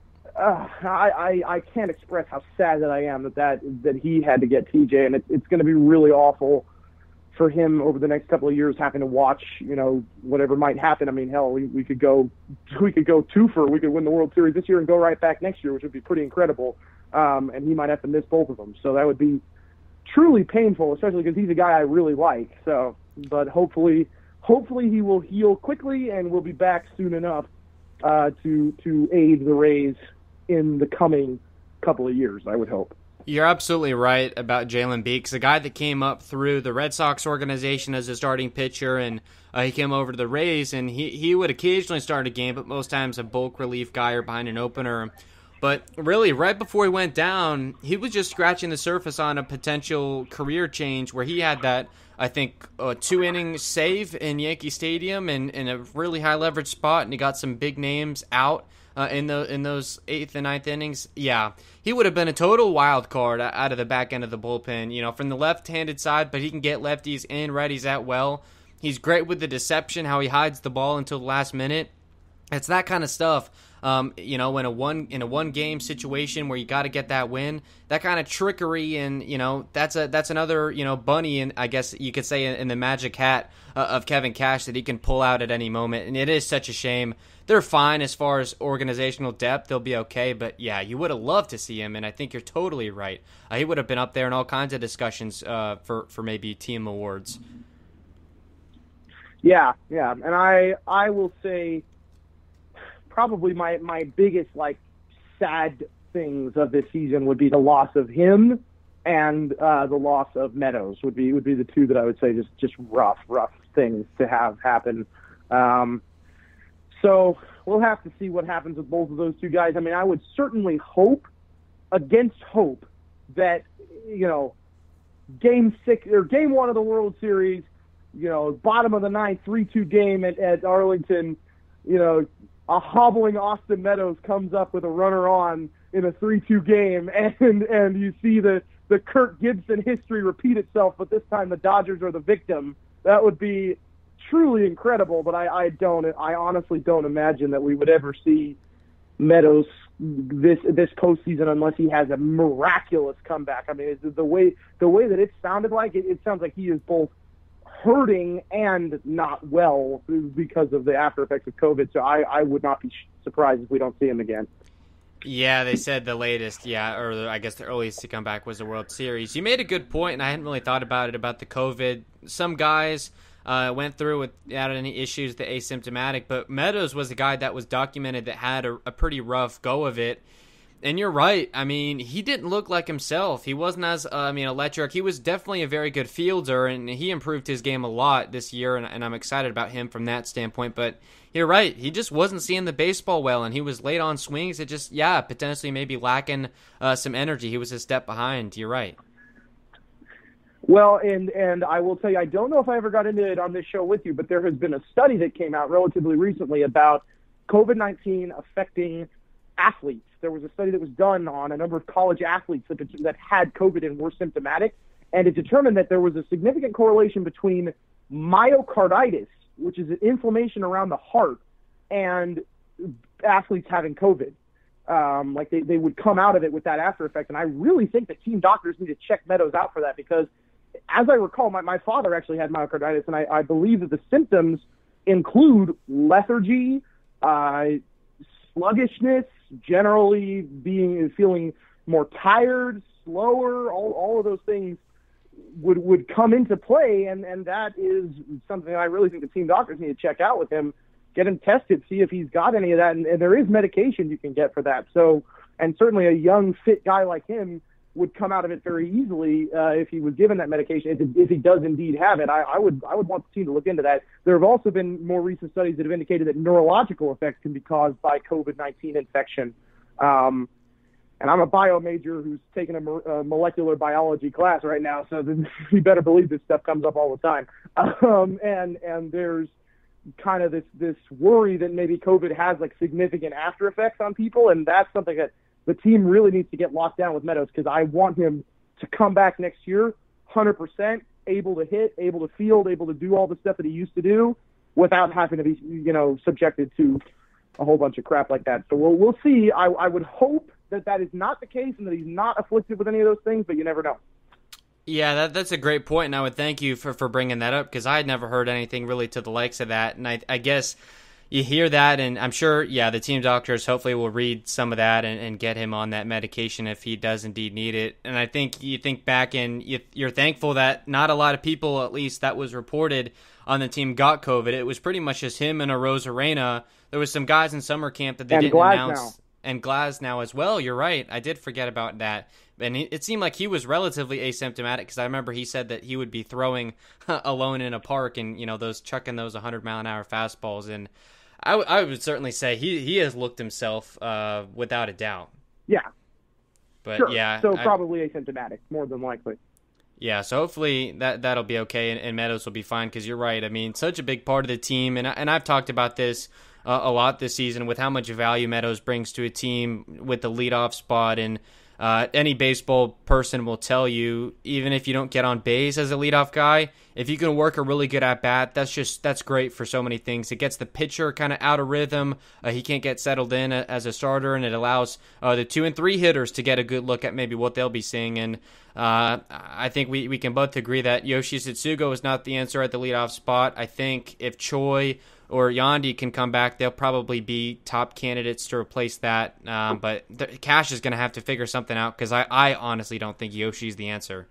I can't express how sad that I am that he had to get TJ, and it's going to be really awful for him over the next couple of years having to watch, whatever might happen. I mean, hell, we could go 2-for. We could win the World Series this year and go right back next year, which would be pretty incredible. And he might have to miss both of them. So that would be truly painful, especially because he's a guy I really like. So, but hopefully he will heal quickly and will be back soon enough to aid the Rays in the coming couple of years, I would hope. You're absolutely right about Jalen Beeks, a guy that came up through the Red Sox organization as a starting pitcher, and he came over to the Rays, and he would occasionally start a game, but most times a bulk relief guy or behind an opener. But really, right before he went down, he was just scratching the surface on a potential career change where he had that, I think, 2-inning save in Yankee Stadium in a really high leverage spot, and he got some big names out in those 8th and 9th innings. Yeah, he would have been a total wild card out of the back end of the bullpen, from the left-handed side, but he can get lefties and righties out well. He's great with the deception, how he hides the ball until the last minute. It's that kind of stuff. In a one game situation where you got to get that win, that kind of trickery, and that's another bunny, and I guess you could say in the magic hat of Kevin Cash that he can pull out at any moment. And it is such a shame. They're fine as far as organizational depth; they'll be okay. But yeah, you would have loved to see him, and I think you're totally right. He would have been up there in all kinds of discussions for maybe team awards. Yeah, and I will say, probably my biggest sad things of this season would be the loss of him and the loss of Meadows would be the two that I would say just rough things to have happen. So we'll have to see what happens with both of those two guys. I mean, I would certainly hope against hope that Game 6 or Game 1 of the World Series, bottom of the ninth, 3-2 game at Arlington, a hobbling Austin Meadows comes up with a runner on in a 3-2 game, and you see the Kirk Gibson history repeat itself, but this time the Dodgers are the victim. That would be truly incredible, but I honestly don't imagine that we would ever see Meadows this postseason unless he has a miraculous comeback. I mean, the way that it sounded like, it sounds like he is both hurting and not well because of the after effects of COVID. So I would not be surprised if we don't see him again. Yeah, they said the latest, or I guess the earliest to come back was the World Series. You made a good point, and I hadn't really thought about it, about the COVID. Some guys went through without any issues, the asymptomatic, but Meadows was the guy that was documented that had a pretty rough go of it. And you're right. I mean, he didn't look like himself. He wasn't as, electric. He was definitely a very good fielder, and he improved his game a lot this year, and I'm excited about him from that standpoint. But you're right. He just wasn't seeing the baseball well, and he was late on swings. It just, potentially maybe lacking some energy. He was a step behind. You're right. Well, and I will tell you, I don't know if I ever got into it on this show with you, but there has been a study that came out relatively recently about COVID-19 affecting athletes. There was a study that was done on a number of college athletes that had COVID and were symptomatic, and it determined that there was a significant correlation between myocarditis, which is an inflammation around the heart, and athletes having COVID. They would come out of it with that after effect, and I really think that team doctors need to check Meadows out for that because, as I recall, my father actually had myocarditis, and I believe that the symptoms include lethargy, sluggishness, generally feeling more tired, slower, all of those things would come into play, and that is something I really think the team doctors need to check out with him, get him tested, see if he's got any of that, and there is medication you can get for that. So, and certainly a young, fit guy like him would come out of it very easily if he was given that medication, if he does indeed have it. I would want the team to look into that. There have also been more recent studies that have indicated that neurological effects can be caused by COVID-19 infection. And I'm a bio major who's taking a molecular biology class right now, so you better believe this stuff comes up all the time. And there's kind of this worry that maybe COVID has significant after effects on people, and that's something that the team really needs to get locked down with Meadows, because I want him to come back next year 100%, able to hit, able to field, able to do all the stuff that he used to do without having to be, subjected to a whole bunch of crap like that. So we'll see. I would hope that is not the case and that he's not afflicted with any of those things, but you never know. Yeah, that's a great point, and I would thank you for bringing that up, because I had never heard anything really to the likes of that, and I guess you hear that, and I'm sure, the team doctors hopefully will read some of that and get him on that medication if he does indeed need it. And I think you think back and you're thankful that not a lot of people, at least that was reported on the team, got COVID. It was pretty much just him and Arozarena. There was some guys in summer camp that they didn't announce. And Glasnow as well. You're right. I did forget about that. And it seemed like he was relatively asymptomatic, because I remember he said that he would be throwing alone in a park and, chucking those 100-mile-an-hour fastballs. And I would certainly say he has looked himself without a doubt. Yeah, But sure. yeah, So probably asymptomatic, more than likely. Yeah, so hopefully that'll be okay, and Meadows will be fine, because you're right. I mean, such a big part of the team, and I've talked about this a lot this season with how much value Meadows brings to a team with the leadoff spot, and any baseball person will tell you, even if you don't get on base as a leadoff guy, if you can work a really good at bat, that's great for so many things. It gets the pitcher kind of out of rhythm. He can't get settled in as a starter, and it allows the 2 and 3 hitters to get a good look at maybe what they'll be seeing. And I think we can both agree that Yoshi Tsutsugo is not the answer at the leadoff spot. I think if Choi or Yandy can come back, they'll probably be top candidates to replace that. But Cash is going to have to figure something out, because I honestly don't think Yoshi's the answer.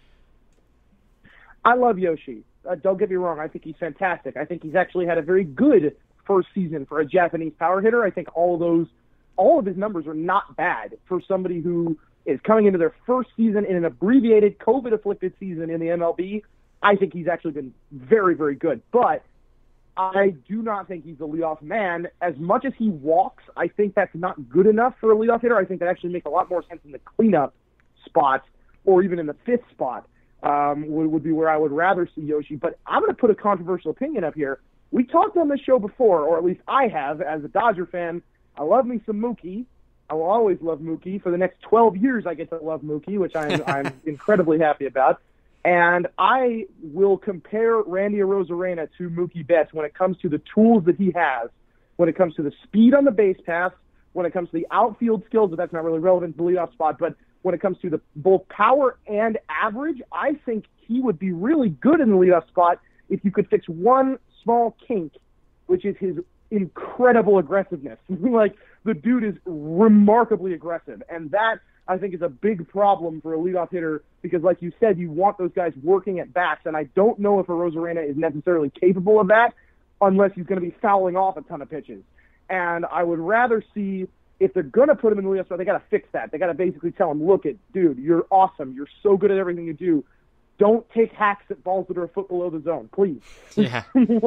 I love Yoshi. Don't get me wrong. I think he's fantastic. I think he's actually had a very good first season for a Japanese power hitter. I think all of his numbers are not bad for somebody who is coming into their first season in an abbreviated COVID-afflicted season in the MLB. I think he's actually been very, very good. But I do not think he's a leadoff man. As much as he walks, I think that's not good enough for a leadoff hitter. I think that actually makes a lot more sense in the cleanup spot, or even in the fifth spot, would be where I would rather see Yoshi. But I'm going to put a controversial opinion up here. We talked on this show before, or at least I have, as a Dodger fan. I love me some Mookie. I will always love Mookie. For the next 12 years, I get to love Mookie, which I'm incredibly happy about. And I will compare Randy Arozarena to Mookie Betts when it comes to the tools that he has, when it comes to the speed on the base pass, when it comes to the outfield skills, but that's not really relevant to the leadoff spot, but when it comes to the both power and average, I think he would be really good in the leadoff spot if you could fix one small kink, which is his incredible aggressiveness. Like, the dude is remarkably aggressive, and that, I think, is a big problem for a leadoff hitter, because, like you said, you want those guys working at bats, and I don't know if Arozarena is necessarily capable of that unless he's going to be fouling off a ton of pitches. And I would rather see, if they're going to put him in the leadoff spot, they got to fix that. They got to basically tell him, look, dude, you're awesome. You're so good at everything you do. Don't take hacks at balls that are a foot below the zone, please. Yeah.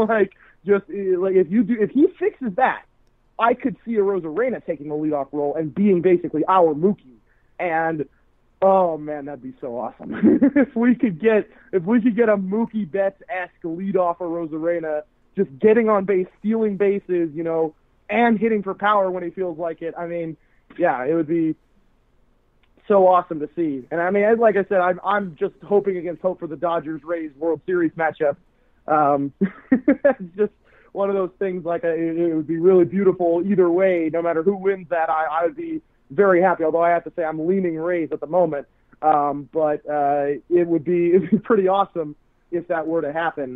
If he fixes that, I could see Arozarena taking the leadoff role and being basically our Mookie. And oh man, that'd be so awesome if we could get a Mookie Betts-esque leadoff Arozarena, just getting on base, stealing bases, and hitting for power when he feels like it. I mean, yeah, it would be so awesome to see. And I mean, like I said, I'm just hoping against hope for the Dodgers-Rays World Series matchup. It's just one of those things. Like, it would be really beautiful either way. No matter who wins that, I would be very happy. Although I have to say I'm leaning Rays at the moment. But it'd be pretty awesome if that were to happen.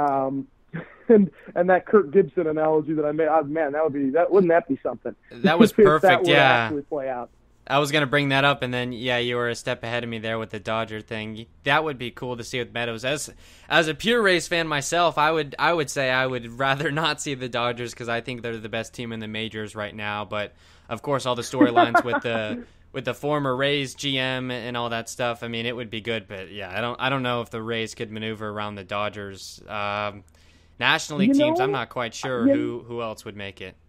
And that Kirk Gibson analogy that I made, man, wouldn't that be something? That was perfect. That yeah. Actually play out. I was going to bring that up, and then, yeah, you were a step ahead of me there with the Dodger thing. That would be cool to see with Meadows. As a pure Rays fan myself, I would say I would rather not see the Dodgers, because I think they're the best team in the majors right now. But, of course, all the storylines with the former Rays GM and all that stuff, I mean, it would be good. But, yeah, I don't know if the Rays could maneuver around the Dodgers. National League teams, I'm not quite sure who else would make it.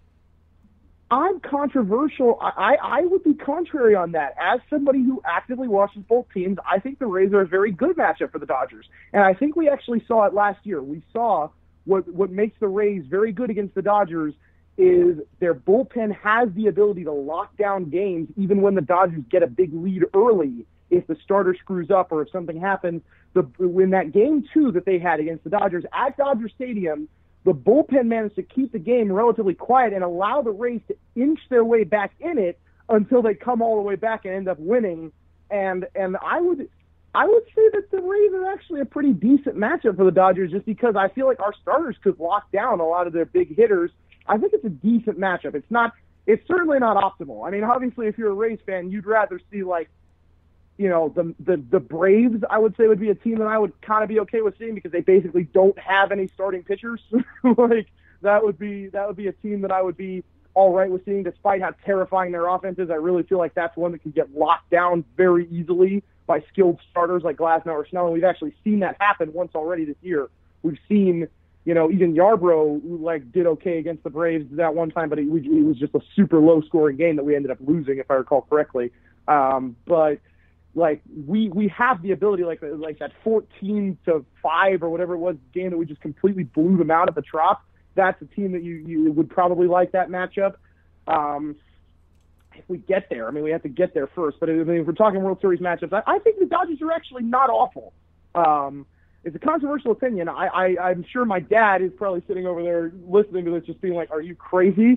I'm controversial. I would be contrary on that. As somebody who actively watches both teams, I think the Rays are a very good matchup for the Dodgers. And I think we actually saw it last year. We saw what makes the Rays very good against the Dodgers is their bullpen has the ability to lock down games even when the Dodgers get a big lead early. If the starter screws up or if something happens, when that game 2 that they had against the Dodgers at Dodger Stadium, the bullpen managed to keep the game relatively quiet and allow the Rays to inch their way back in it until they come all the way back and end up winning. And I would say that the Rays are actually a pretty decent matchup for the Dodgers, just because I feel like our starters could lock down a lot of their big hitters. I think it's a decent matchup. It's certainly not optimal. I mean, obviously, if you're a Rays fan, you'd rather see the Braves, I would say, would be a team that I would kind of be okay with seeing, because they basically don't have any starting pitchers. Like, that would be a team that I would be all right with seeing, despite how terrifying their offense is. I really feel like that's one that can get locked down very easily by skilled starters like Glasnow or Snell. And we've actually seen that happen once already this year. We've seen even Yarbrough did okay against the Braves that one time, but it was just a super low scoring game that we ended up losing, if I recall correctly. But we have the ability, like that 14-5 or whatever it was game that we just completely blew them out at the Trop. That's a team that you would probably like that matchup. If we get there, we have to get there first. But if we're talking World Series matchups, I think the Dodgers are actually not awful. It's a controversial opinion. I'm sure my dad is probably sitting over there listening to this just being like, are you crazy?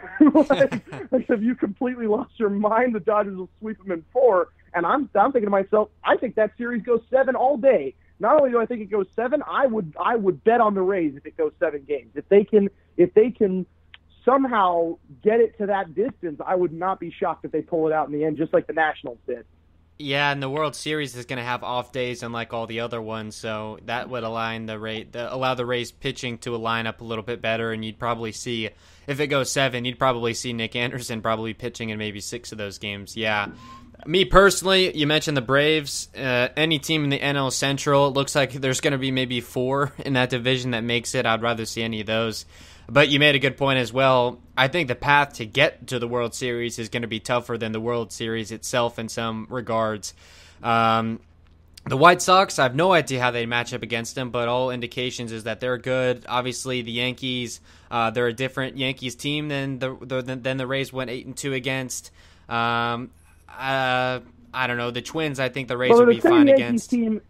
Have you completely lost your mind? The Dodgers will sweep them in 4. And I'm thinking to myself, I think that series goes 7 all day. Not only do I think it goes 7, I would bet on the Rays if it goes 7 games. If they can somehow get it to that distance, I would not be shocked if they pull it out in the end, just like the Nationals did. Yeah, and the World Series is going to have off days unlike all the other ones, so that would allow the Rays pitching to line up a little bit better, and you'd probably see, if it goes 7, you'd probably see Nick Anderson probably pitching in maybe 6 of those games. Yeah. Me personally, you mentioned the Braves. Any team in the NL Central, it looks like there's going to be maybe 4 in that division that makes it. I'd rather see any of those. But you made a good point as well. I think the path to get to the World Series is going to be tougher than the World Series itself in some regards. The White Sox, I have no idea how they match up against them, but all indications is that they're good. Obviously, the Yankees, they're a different Yankees team than the Rays went 8-2 against. I don't know. The Twins, I think the Rays would be fine against.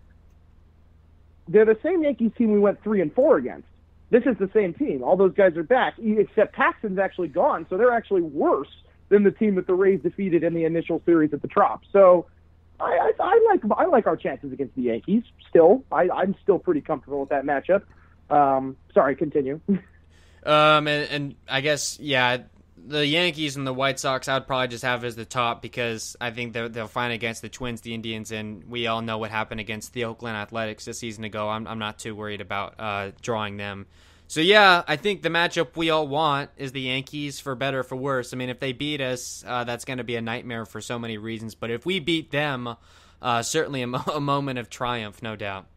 They're the same Yankees team we went 3-4 against. This is the same team. All those guys are back, except Paxton's actually gone, so they're actually worse than the team that the Rays defeated in the initial series at the Trop. So I like our chances against the Yankees still. I'm still pretty comfortable with that matchup. Sorry, continue. And I guess, yeah, the Yankees and the White Sox, I would probably just have as the top because I think they'll find against the Twins, the Indians, and we all know what happened against the Oakland Athletics a season ago. I'm not too worried about drawing them. So, yeah, I think the matchup we all want is the Yankees, for better or for worse. If they beat us, that's going to be a nightmare for so many reasons. But if we beat them, certainly a moment of triumph, no doubt.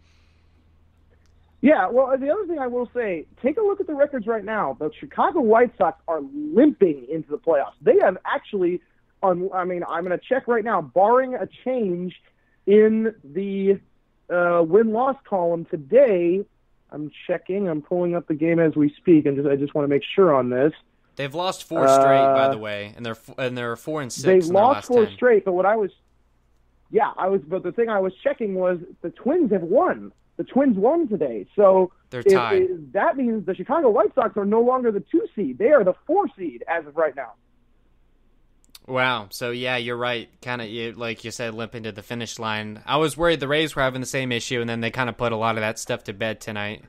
Yeah, well, the other thing I will say, take a look at the records right now. The Chicago White Sox are limping into the playoffs. They have actually, I'm going to check right now, barring a change in the win-loss column today. I'm checking. I'm pulling up the game as we speak, and I just want to make sure on this. They've lost 4 straight, by the way, and they're 4-6. They've in their lost last 4 10. straight, but but the thing I was checking was the Twins have won. The Twins won today, so they're tied. That means the Chicago White Sox are no longer the 2 seed. They are the 4 seed as of right now. Wow. So, yeah, you're right. Kind of, like you said, limping to the finish line. I was worried the Rays were having the same issue, and then they kind of put a lot of that stuff to bed tonight.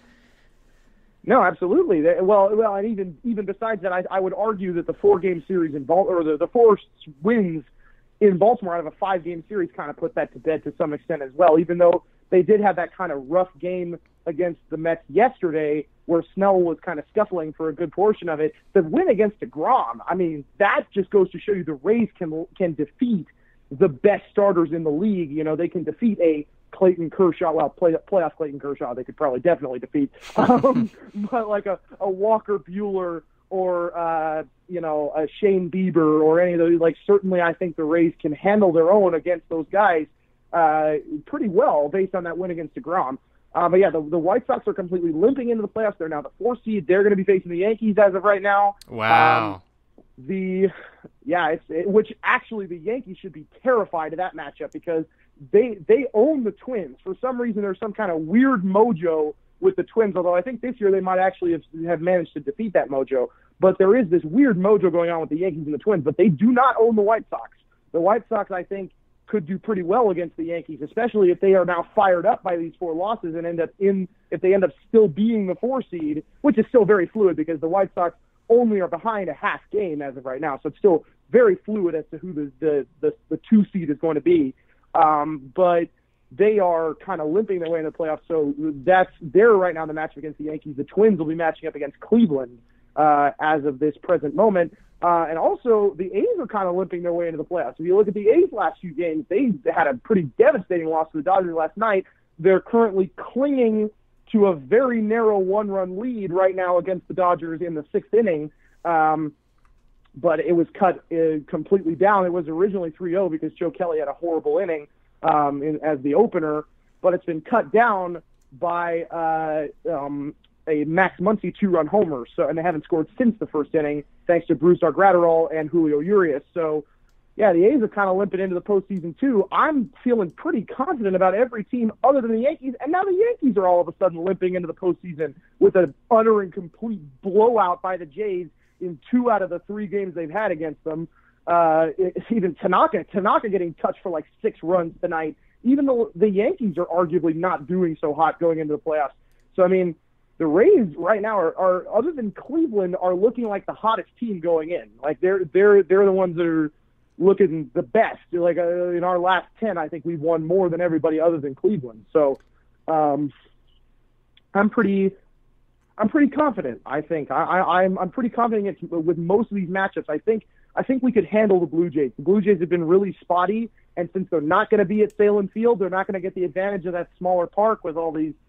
No, absolutely. And even besides that, I would argue that the 4-game series in Baltimore, or the 4 wins in Baltimore out of a 5-game series kind of put that to bed to some extent as well, even though they did have that kind of rough game against the Mets yesterday where Snell was kind of scuffling for a good portion of it. The win against DeGrom, that just goes to show you the Rays can defeat the best starters in the league. They can defeat a Clayton Kershaw, playoff Clayton Kershaw, they could probably definitely defeat. But like a Walker Buehler or, a Shane Bieber or any of those, certainly I think the Rays can handle their own against those guys pretty well based on that win against DeGrom. But yeah, the White Sox are completely limping into the playoffs. They're now the 4 seed. They're going to be facing the Yankees as of right now. Wow. Which actually the Yankees should be terrified of that matchup because they own the Twins. For some reason, there's some kind of weird mojo with the Twins, although I think this year they might actually have managed to defeat that mojo. But there is this weird mojo going on with the Yankees and the Twins, but they do not own the White Sox. The White Sox, I think, could do pretty well against the Yankees, especially if they are now fired up by these 4 losses and if they end up still being the 4 seed, which is still very fluid because the White Sox only are behind a half game as of right now, so it's still very fluid as to who the 2 seed is going to be. But they are kind of limping their way in the playoffs, so they're right now in the matchup against the Yankees. The Twins will be matching up against Cleveland as of this present moment. And also, the A's are kind of limping their way into the playoffs. If you look at the A's last few games, they had a pretty devastating loss to the Dodgers last night. They're currently clinging to a very narrow one-run lead right now against the Dodgers in the 6th inning. But it was cut completely down. It was originally 3-0 because Joe Kelly had a horrible inning as the opener, but it's been cut down by a Max Muncy 2-run homer. So, and they haven't scored since the 1st inning, thanks to Bruce Gratterall and Julio Urias. So, yeah, the A's are kind of limping into the postseason too. I'm feeling pretty confident about every team other than the Yankees, and now the Yankees are all of a sudden limping into the postseason with an utter and complete blowout by the Jays in 2 out of the 3 games they've had against them. Even Tanaka getting touched for like 6 runs tonight, even though the Yankees are arguably not doing so hot going into the playoffs. So, I mean, the Rays right now are other than Cleveland, are looking like the hottest team going in. Like they're the ones that are looking the best. Like in our last 10, I think we've won more than everybody other than Cleveland. So I'm pretty confident. I think I'm pretty confident with most of these matchups. I think we could handle the Blue Jays. The Blue Jays have been really spotty, and since they're not going to be at Salem Field, they're not going to get the advantage of that smaller park with all these,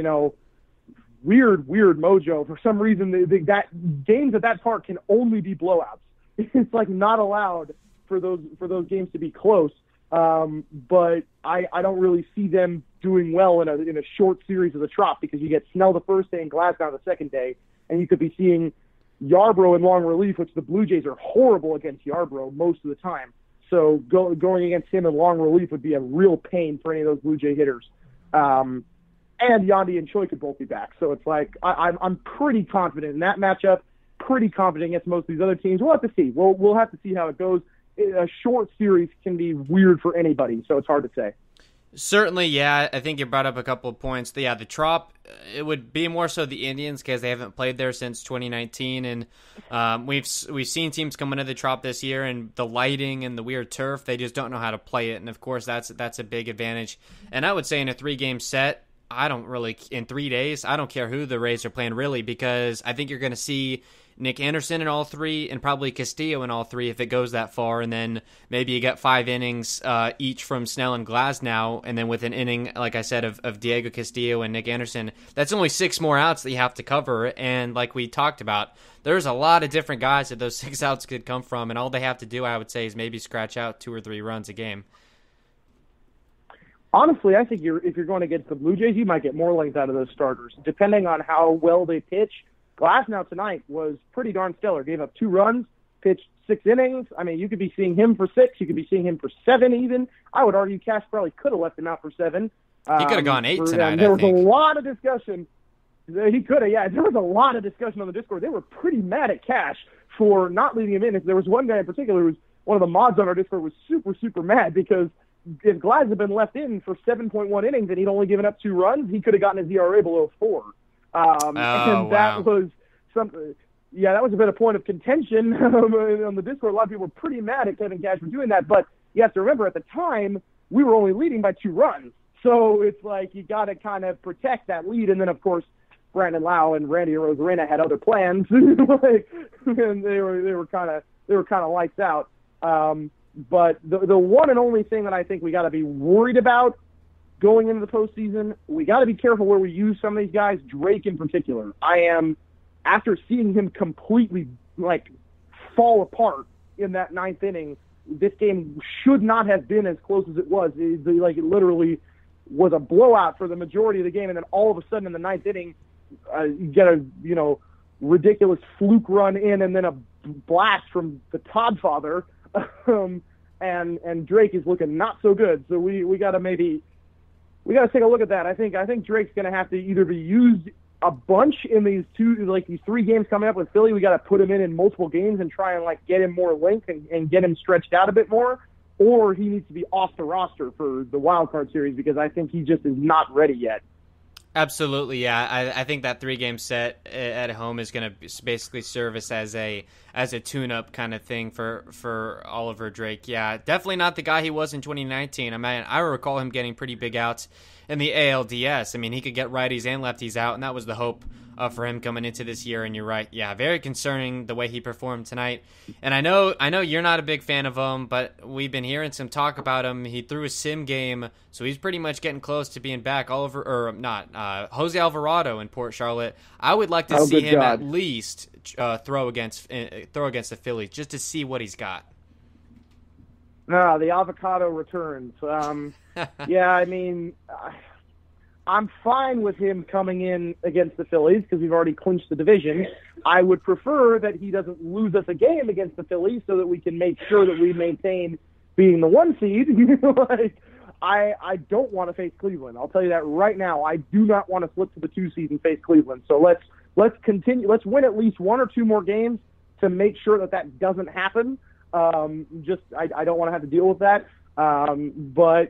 weird mojo. For some reason, that games at that park can only be blowouts. It's like not allowed for those games to be close. But I don't really see them doing well in a short series of the Trop, because you get Snell the first day and Glasnow the second day, and you could be seeing Yarbrough in long relief, which the Blue Jays are horrible against Yarbrough most of the time. So going against him in long relief would be a real pain for any of those Blue Jay hitters. And Yandy and Choi could both be back. So it's like I'm pretty confident in that matchup, pretty confident against most of these other teams. We'll have to see. We'll have to see how it goes. A short series can be weird for anybody, so it's hard to say. Certainly, yeah. I think you brought up a couple of points. Yeah, the Trop, it would be more so the Indians because they haven't played there since 2019, and we've seen teams come into the Trop this year, and the lighting and the weird turf, they just don't know how to play it, and of course that's a big advantage. And I would say in a 3-game set, in 3 days, I don't care who the Rays are playing really, because I think you're going to see Nick Anderson in all 3 and probably Castillo in all 3 if it goes that far, and then maybe you get 5 innings each from Snell and Glasnow, and then with an inning, like I said, of Diego Castillo and Nick Anderson, that's only 6 more outs that you have to cover. And like we talked about, there's a lot of different guys that those 6 outs could come from, and all they have to do, I would say, is maybe scratch out 2 or 3 runs a game. Honestly, I think if you're going against the Blue Jays, you might get more length out of those starters, depending on how well they pitch. Glasnow tonight was pretty darn stellar. Gave up 2 runs, pitched 6 innings. I mean, you could be seeing him for 6. You could be seeing him for 7 even. I would argue Cash probably could have left him out for 7. He could have gone 8 tonight, There was a lot of discussion. He could have, yeah. There was a lot of discussion on the Discord. They were pretty mad at Cash for not leaving him in. There was one guy in particular who was one of the mods on our Discord was super, super mad because if Glass had been left in for 7.1 innings and he'd only given up 2 runs, he could have gotten his ERA below 4. And that was something. Yeah, that was a bit of point of contention on the Discord. A lot of people were pretty mad at Kevin Cash for doing that. But you have to remember, at the time, we were only leading by 2 runs. So it's like you got to kind of protect that lead. And then, of course, Brandon Lau and Randy Rosarena had other plans, and they were kind of lights out. But the one and only thing that I think we got to be worried about going into the postseason, we got to be careful where we use some of these guys, Drake in particular. I am, after seeing him completely, fall apart in that 9th inning, this game should not have been as close as it was. It literally was a blowout for the majority of the game, and then all of a sudden in the 9th inning, you get a, ridiculous fluke run in and then a blast from the Toddfather. And Drake is looking not so good. So we got to take a look at that. I think Drake's going to have to either be used a bunch in these 3 games coming up with Philly. We got to put him in multiple games and try and get him more length and get him stretched out a bit more, or he needs to be off the roster for the wild card series because I think he just is not ready yet. Absolutely, yeah. I think that 3-game set at home is going to basically service as a tune-up kind of thing for Oliver Drake. Yeah, definitely not the guy he was in 2019. I mean, I recall him getting pretty big outs in the ALDS. I mean, he could get righties and lefties out, and that was the hope for him coming into this year. And you're right, yeah, very concerning the way he performed tonight. And I know you're not a big fan of him, but we've been hearing some talk about him. He threw a sim game, so he's pretty much getting close to being back. Jose Alvarado in Port Charlotte. I would like to see him at least throw against the Phillies just to see what he's got. No, the avocado returns. Yeah, I mean, I'm fine with him coming in against the Phillies because we've already clinched the division. I would prefer that he doesn't lose us a game against the Phillies so that we can make sure that we maintain being the 1 seed. I don't want to face Cleveland. I'll tell you that right now. I do not want to flip to the 2 seed and face Cleveland. So let's continue. Let's win at least 1 or 2 more games to make sure that doesn't happen. I don't want to have to deal with that. But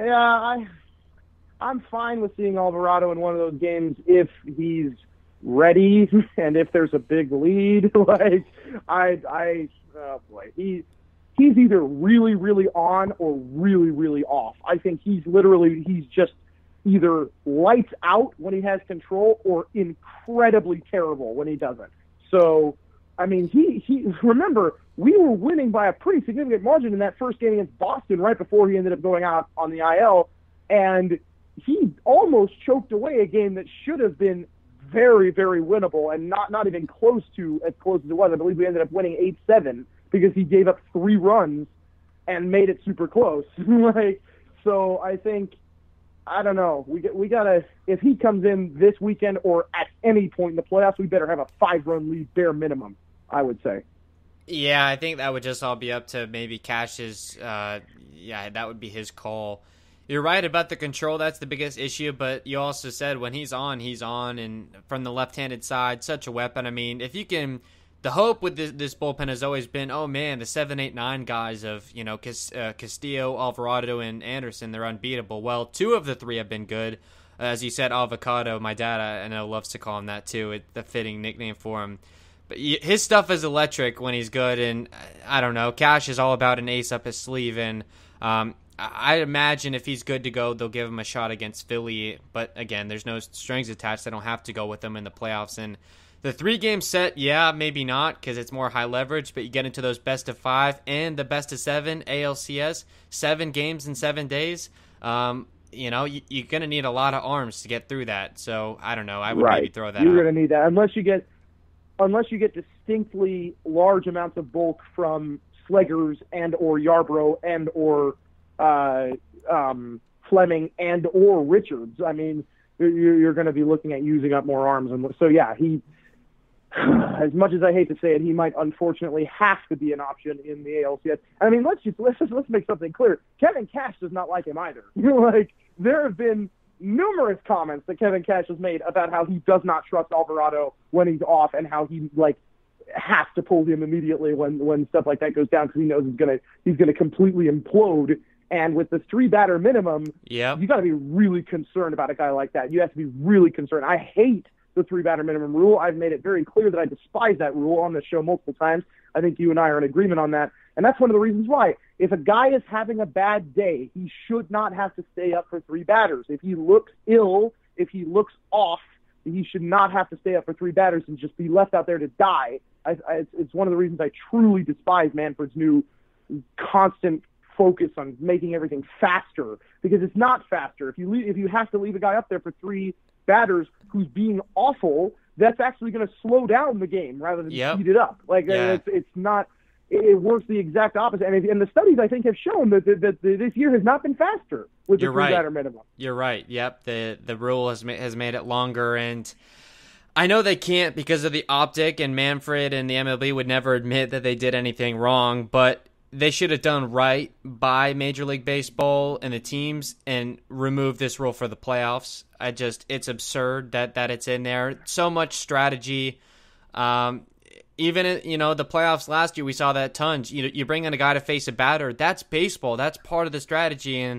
I'm fine with seeing Alvarado in one of those games if he's ready and if there's a big lead. Oh boy, he's either really, really on or really, really off. I think he's just either lights out when he has control or incredibly terrible when he doesn't. So, I mean, he remember, we were winning by a pretty significant margin in that first game against Boston right before he ended up going out on the IL, and he almost choked away a game that should have been very, very winnable and not even close to as close as it was. I believe we ended up winning 8-7 because he gave up 3 runs and made it super close. So I think, I don't know, we gotta, if he comes in this weekend or at any point in the playoffs, we better have a 5-run lead bare minimum, I would say. Yeah, I think that would just all be up to maybe Cash's, that would be his call. You're right about the control. That's the biggest issue, but you also said when he's on, and from the left-handed side, such a weapon. I mean, if you can, the hope with this bullpen has always been, oh man, the 7, 8, 9 guys of, Castillo, Alvarado, and Anderson, they're unbeatable. Well, 2 of the 3 have been good. As you said, Avocado, my dad, I know, loves to call him that too. It's the fitting nickname for him. But his stuff is electric when he's good, and I don't know, Cash is all about an ace up his sleeve, and I imagine if he's good to go, they'll give him a shot against Philly. But again, there's no strings attached. They don't have to go with him in the playoffs. And the 3-game set, yeah, maybe not because it's more high leverage. But you get into those best of 5 and the best of 7 ALCS, 7 games in 7 days. You're going to need a lot of arms to get through that. So I don't know. I would maybe throw that. You're going to need that unless you get distinctly large amounts of bulk from Sleggers and or Yarbrough and or Fleming and or Richards. I mean, you're going to be looking at using up more arms, and so he, as much as I hate to say it, he might unfortunately have to be an option in the ALCS. I mean, let's make something clear. Kevin Cash does not like him either. There have been numerous comments that Kevin Cash has made about how he does not trust Alvarado when he's off, and how he has to pull him immediately when stuff like that goes down because he knows he's gonna completely implode. And with this 3-batter minimum, you got to be really concerned about a guy like that. You have to be really concerned. I hate the 3-batter minimum rule. I've made it very clear that I despise that rule on this show multiple times. I think you and I are in agreement on that. And that's one of the reasons why. If a guy is having a bad day, he should not have to stay up for 3 batters. If he looks ill, if he looks off, he should not have to stay up for 3 batters and just be left out there to die. It's one of the reasons I truly despise Manfred's new constant focus on making everything faster, because it's not faster. If you have to leave a guy up there for 3 batters who's being awful, that's actually going to slow down the game rather than speed it up. It's not. It works the exact opposite. And the studies, I think, have shown that this year has not been faster with the 3-batter minimum. You're right. Yep. The rule has made it longer, and I know they can't because of the optic, and Manfred and the MLB would never admit that they did anything wrong, but they should have done right by Major League Baseball and the teams and remove this rule for the playoffs. It's absurd that it's in there. So much strategy. Even the playoffs last year, we saw that tons. You bring in a guy to face a batter. That's baseball. That's part of the strategy. And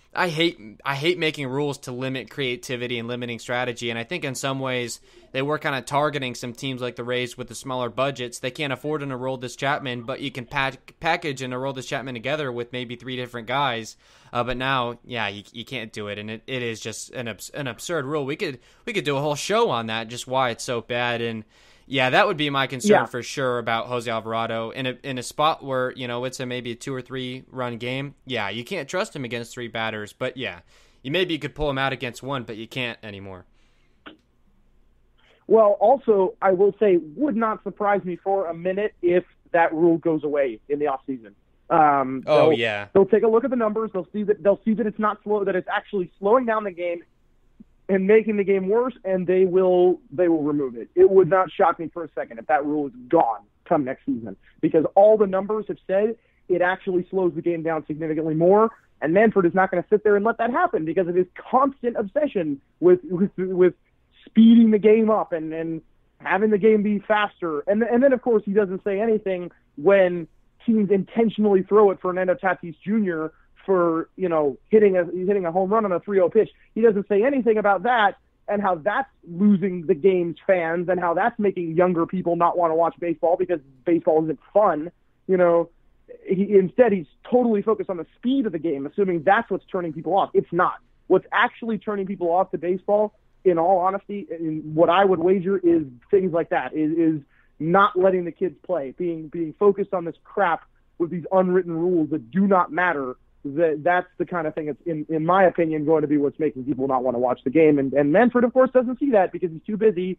I hate making rules to limit creativity and limiting strategy, and I think in some ways they were kind of targeting some teams like the Rays with the smaller budgets. They can't afford an Aroldis Chapman, but you can package an Aroldis Chapman together with maybe 3 different guys. But now, yeah, you can't do it, and it is just an absurd rule. We could do a whole show on that, just why it's so bad. And yeah, that would be my concern for sure about Jose Alvarado in a spot where, you know, it's maybe a 2 or 3 run game. Yeah, you can't trust him against 3 batters, but yeah, you could pull him out against 1, but you can't anymore. Well, also, I will say, would not surprise me for a minute if that rule goes away in the offseason. They'll take a look at the numbers. They'll see that it's not slow, that it's actually slowing down the game and making the game worse, and they will remove it. It would not shock me for a second if that rule is gone come next season, because all the numbers have said it actually slows the game down significantly more, and Manfred is not going to sit there and let that happen because of his constant obsession with speeding the game up and having the game be faster. And then, of course, he doesn't say anything when teams intentionally throw it for Fernando Tatis Jr. for, you know, hitting a home run on a 3-0 pitch. He doesn't say anything about that and how that's losing the game's fans and how that's making younger people not want to watch baseball because baseball isn't fun. You know, instead he's totally focused on the speed of the game, assuming that's what's turning people off. It's not. What's actually turning people off to baseball, in all honesty, and what I would wager is things like that, is not letting the kids play, being focused on this crap with these unwritten rules that do not matter. That's the kind of thing that's, in my opinion, going to be what's making people not want to watch the game. And Manfred, of course, doesn't see that because he's too busy,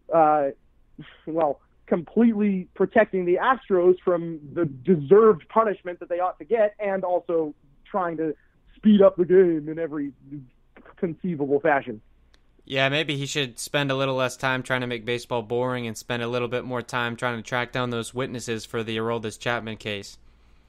completely protecting the Astros from the deserved punishment that they ought to get, and also trying to speed up the game in every conceivable fashion. Yeah, maybe he should spend a little less time trying to make baseball boring and spend a little bit more time trying to track down those witnesses for the Aroldis Chapman case.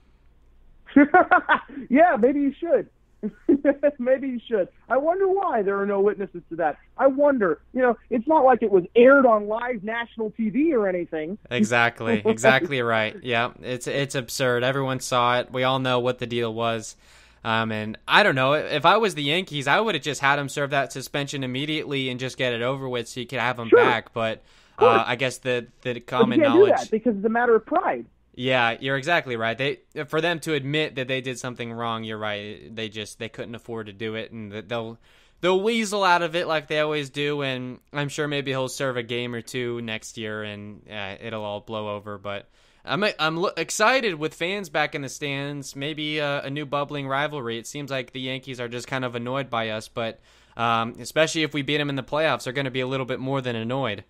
Yeah, maybe you should. Maybe you should. I wonder why there are no witnesses to that. I wonder. You know, it's not like it was aired on live national TV or anything. Exactly right. Yeah, it's absurd. Everyone saw it. We all know what the deal was. And I don't know, if I was the Yankees, I would have just had him serve that suspension immediately and just get it over with so you could have him back. But I guess the common knowledge. Do that because it's a matter of pride. Yeah, you're exactly right. For them to admit that they did something wrong, you're right. They couldn't afford to do it, and they'll weasel out of it like they always do. And I'm sure maybe he'll serve a game or 2 next year, and it'll all blow over. But I'm excited with fans back in the stands. Maybe a new bubbling rivalry. It seems like the Yankees are just kind of annoyed by us, but especially if we beat them in the playoffs, they're going to be a little bit more than annoyed.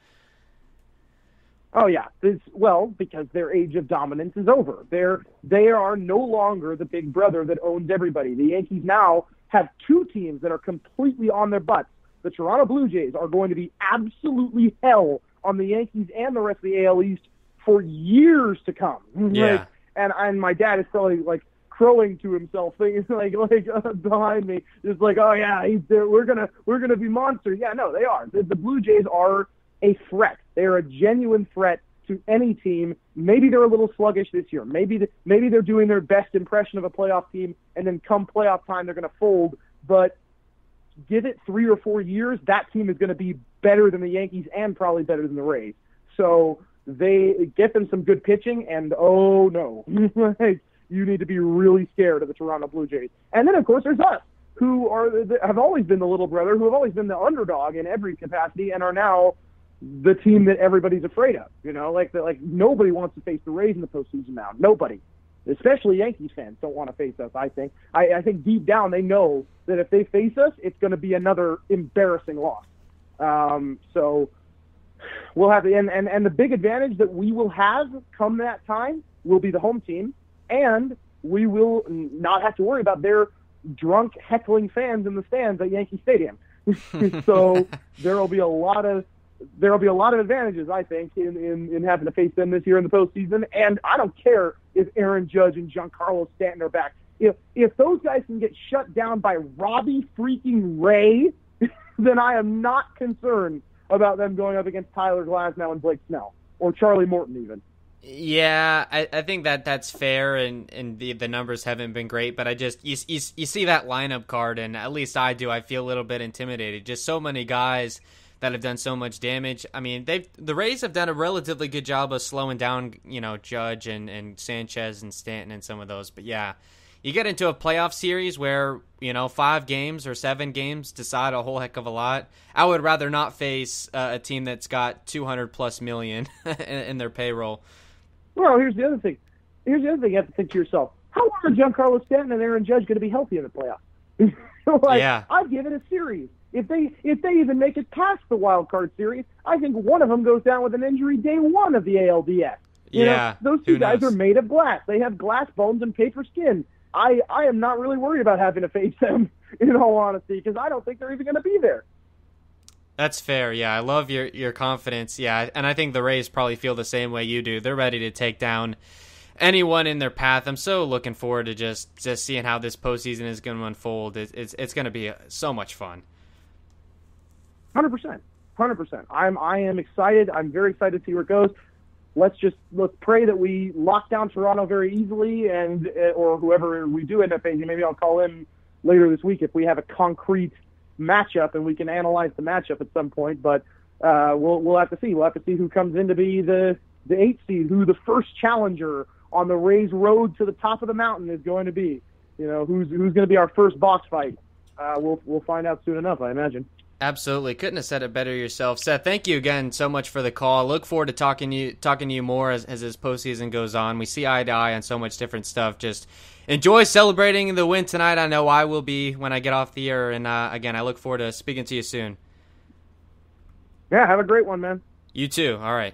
Oh, yeah. Because their age of dominance is over. They are no longer the big brother that owns everybody. The Yankees now have 2 teams that are completely on their butts. The Toronto Blue Jays are going to be absolutely hell on the Yankees and the rest of the AL East for years to come. Yeah. And my dad is probably like crowing to himself, thinking like behind me, just like, oh yeah, he's there. We're gonna be monsters. Yeah, no, they are. The Blue Jays are a threat. They are a genuine threat to any team. Maybe they're a little sluggish this year. Maybe they're doing their best impression of a playoff team, and then come playoff time they're going to fold. But give it 3 or 4 years, that team is going to be better than the Yankees and probably better than the Rays. So they get them some good pitching, and oh no, you need to be really scared of the Toronto Blue Jays. And then of course there's us, who have always been the little brother, who have always been the underdog in every capacity, and are now the team that everybody's afraid of. You know, like nobody wants to face the Rays in the postseason now. Nobody, especially Yankees fans, don't want to face us. I think. I think deep down they know that if they face us, it's going to be another embarrassing loss. So we'll have and the big advantage that we will have come that time will be the home team, and we will not have to worry about their drunk heckling fans in the stands at Yankee Stadium. So there'll be a lot of advantages, I think, in having to face them this year in the postseason. And I don't care if Aaron Judge and Giancarlo Stanton are back. If those guys can get shut down by Robbie freaking Ray, then I am not concerned about them going up against Tyler Glasnow and Blake Snell, or Charlie Morton even. Yeah, I think that's fair, and the numbers haven't been great, but I just you see that lineup card, and at least I do. I feel a little bit intimidated. Just so many guys that have done so much damage. I mean, the Rays have done a relatively good job of slowing down, Judge and Sanchez and Stanton and some of those. But yeah, you get into a playoff series where 5 games or 7 games decide a whole heck of a lot. I would rather not face a team that's got 200 plus million in their payroll. Well, here's the other thing. You have to think to yourself: how long are Giancarlo Stanton and Aaron Judge going to be healthy in the playoffs? Yeah, I'd give it a series. If they even make it past the wild card series, I think one of them goes down with an injury day one of the ALDS. Those two guys are made of glass. They have glass bones and paper skin. I am not really worried about having to face them, in all honesty, because I don't think they're even going to be there. That's fair. Yeah, I love your confidence. Yeah, and I think the Rays probably feel the same way you do. They're ready to take down anyone in their path. I'm so looking forward to just seeing how this postseason is going to unfold. It's going to be so much fun. 100%. I am excited. I'm very excited to see where it goes. Let's pray that we lock down Toronto very easily, and or whoever we do end up facing. Maybe I'll call him later this week if we have a concrete matchup and we can analyze the matchup at some point. But we'll have to see. We'll have to see who comes in to be the 8th seed, who the first challenger on the Rays' road to the top of the mountain is going to be. Who's going to be our first box fight. We'll find out soon enough, I imagine. Absolutely. Couldn't have said it better yourself. Seth, thank you again so much for the call. Look forward to talking to you more as this postseason goes on. We see eye to eye on so much different stuff. Just enjoy celebrating the win tonight. I know I will be when I get off the air. And again, I look forward to speaking to you soon. Yeah, have a great one, man. You too. All right.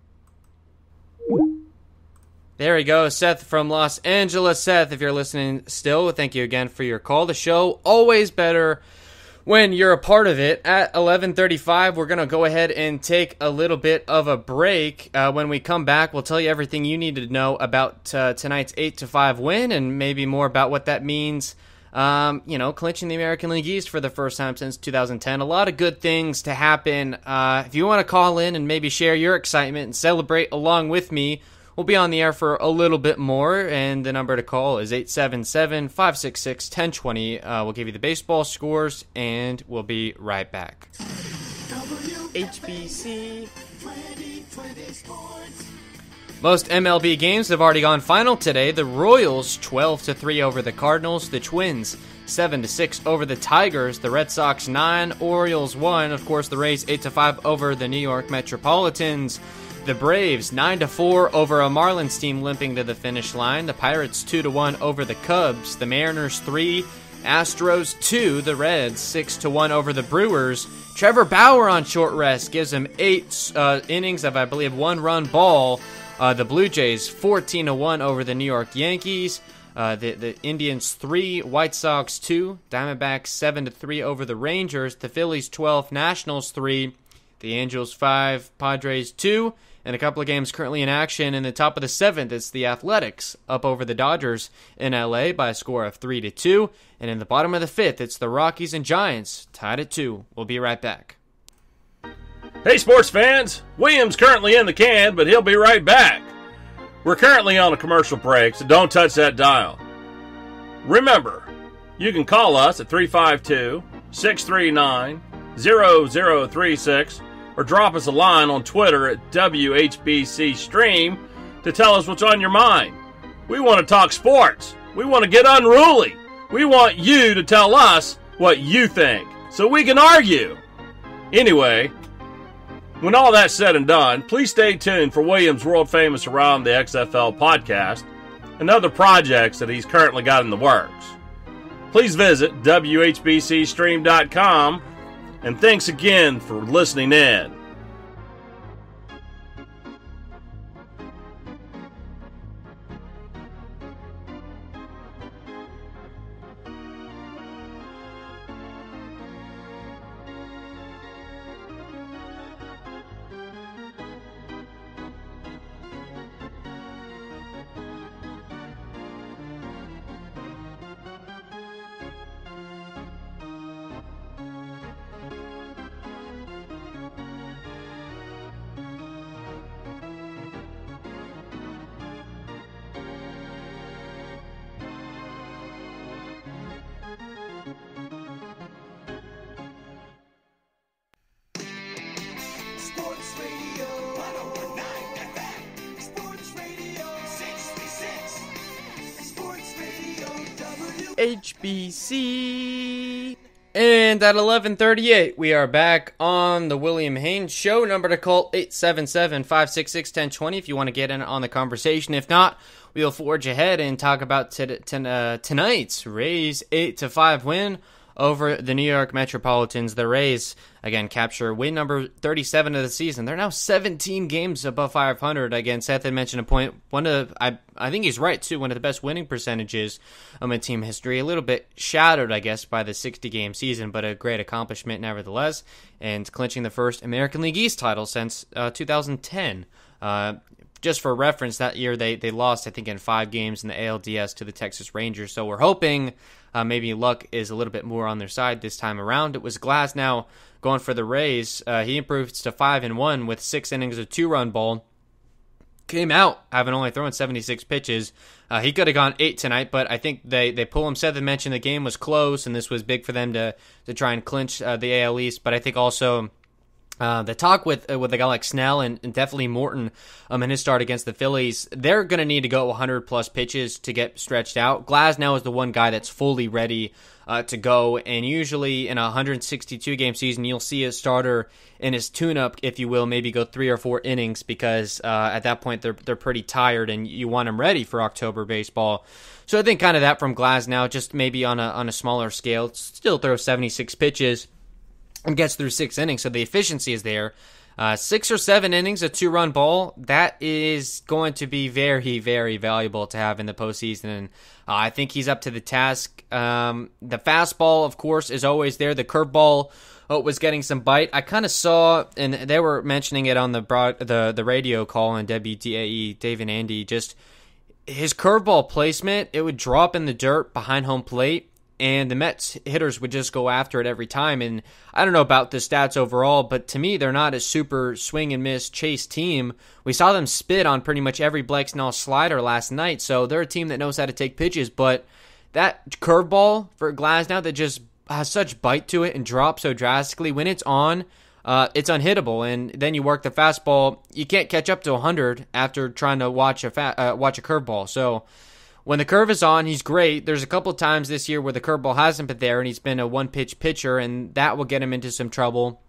There we go, Seth from Los Angeles. Seth, if you're listening still, thank you again for your call. The show always better when you're a part of it. At 11:35, we're going to go ahead and take a little bit of a break. When we come back, we'll tell you everything you need to know about tonight's 8-5 win and maybe more about what that means, clinching the American League East for the first time since 2010. A lot of good things to happen. If you want to call in and maybe share your excitement and celebrate along with me, we'll be on the air for a little bit more, and the number to call is 877-566-1020. We'll give you the baseball scores, and we'll be right back. HBC. Most MLB games have already gone final today. The Royals 12-3 over the Cardinals. The Twins 7-6 over the Tigers. The Red Sox 9, Orioles 1. Of course, the Rays 8-5 over the New York Metropolitans. The Braves 9-4 over a Marlins team limping to the finish line. The Pirates 2-1 over the Cubs. The Mariners 3, Astros 2. The Reds 6-1 over the Brewers. Trevor Bauer on short rest gives him 8 innings of, I believe, 1-run ball. The Blue Jays 14-1 over the New York Yankees. The Indians 3, White Sox 2. Diamondbacks 7-3 over the Rangers. The Phillies 12, Nationals 3. The Angels 5, Padres 2. And a couple of games currently in action. In the top of the 7th, it's the Athletics up over the Dodgers in LA by a score of 3-2. And in the bottom of the 5th, it's the Rockies and Giants tied at 2. We'll be right back. Hey, sports fans. William's currently in the can, but he'll be right back. We're currently on a commercial break, so don't touch that dial. Remember, you can call us at 352-639-0036 or drop us a line on Twitter at WHBC Stream to tell us what's on your mind. We want to talk sports. We want to get unruly. We want you to tell us what you think so we can argue. Anyway, when all that's said and done, please stay tuned for William's world-famous Around the XFL podcast and other projects that he's currently got in the works. Please visit WHBCstream.com, and thanks again for listening in. WHBC. And at 11:38, we are back on the William Haynes Show. Number to call 877-566-1020 if you want to get in on the conversation. If not, we'll forge ahead and talk about tonight's Rays 8-5 win over the New York Metropolitans. The Rays, again, capture win number 37 of the season. They're now 17 games above 500. Again, Seth had mentioned a point. I think he's right, too. One of the best winning percentages in team history. A little bit shattered, I guess, by the 60-game season, but a great accomplishment nevertheless. And clinching the first American League East title since 2010. Just for reference, that year they lost, I think, in 5 games in the ALDS to the Texas Rangers. So we're hoping maybe luck is a little bit more on their side this time around. It was Glasnow going for the Rays. He improves to 5-1 with 6 innings of 2-run ball. Came out having only thrown 76 pitches. He could have gone 8 tonight, but I think they pull him. Seth had mentioned the game was close, and this was big for them to try and clinch the AL East. But I think also the talk with a guy like Snell and definitely Morton in his start against the Phillies, they're going to need to go 100-plus pitches to get stretched out. Glasnow is the one guy that's fully ready to go, and usually in a 162-game season, you'll see a starter in his tune-up, if you will, maybe go 3 or 4 innings because at that point they're pretty tired and you want them ready for October baseball. So I think kind of that from Glasnow, just maybe on a smaller scale. Still throws 76 pitches and gets through 6 innings, so the efficiency is there. 6 or 7 innings, a 2-run ball, that is going to be very, very valuable to have in the postseason, and I think he's up to the task. The fastball, of course, is always there. The curveball was getting some bite. I kind of saw, and they were mentioning it on the radio call on WDAE, Dave and Andy, just his curveball placement, it would drop in the dirt behind home plate, and the Mets hitters would just go after it every time. And I don't know about the stats overall, but to me, they're not a super swing and miss chase team. We saw them spit on pretty much every Blake Snell slider last night, so they're a team that knows how to take pitches. But that curveball for Glasnow that just has such bite to it and drops so drastically, when it's on, it's unhittable. And then you work the fastball, you can't catch up to 100 after trying to watch a curveball. So when the curve is on, he's great. There's a couple times this year where the curveball hasn't been there, and he's been a one-pitch pitcher, and that will get him into some trouble.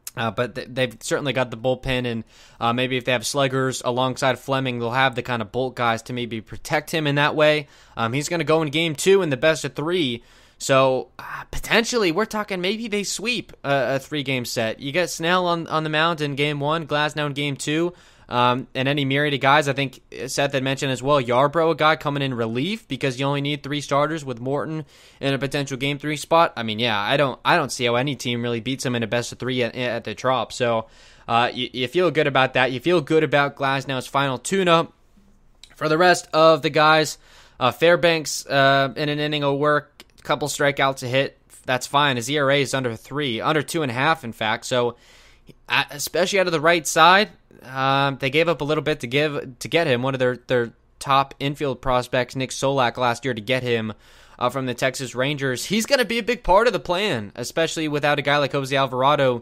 But they've certainly got the bullpen, and maybe if they have sluggers alongside Fleming, they'll have the kind of bolt guys to maybe protect him in that way. He's going to go in Game 2 in the best of 3. So potentially, we're talking maybe they sweep a 3-game set. You get Snell on the mound in Game 1, Glasnow in Game 2. And any myriad of guys. I think Seth had mentioned as well, Yarbrough, a guy coming in relief because you only need 3 starters with Morton in a potential Game 3 spot. I mean, yeah, I don't see how any team really beats him in a best of 3 at the Trop. So you feel good about that. You feel good about Glasnow's final tune-up. For the rest of the guys, Fairbanks in an inning of work, a couple strikeouts a hit. That's fine. His ERA is under 3, under 2.5, in fact. So especially out of the right side, they gave up a little bit to get him. One of their top infield prospects, Nick Solak, last year to get him from the Texas Rangers. He's going to be a big part of the plan, especially without a guy like Jose Alvarado.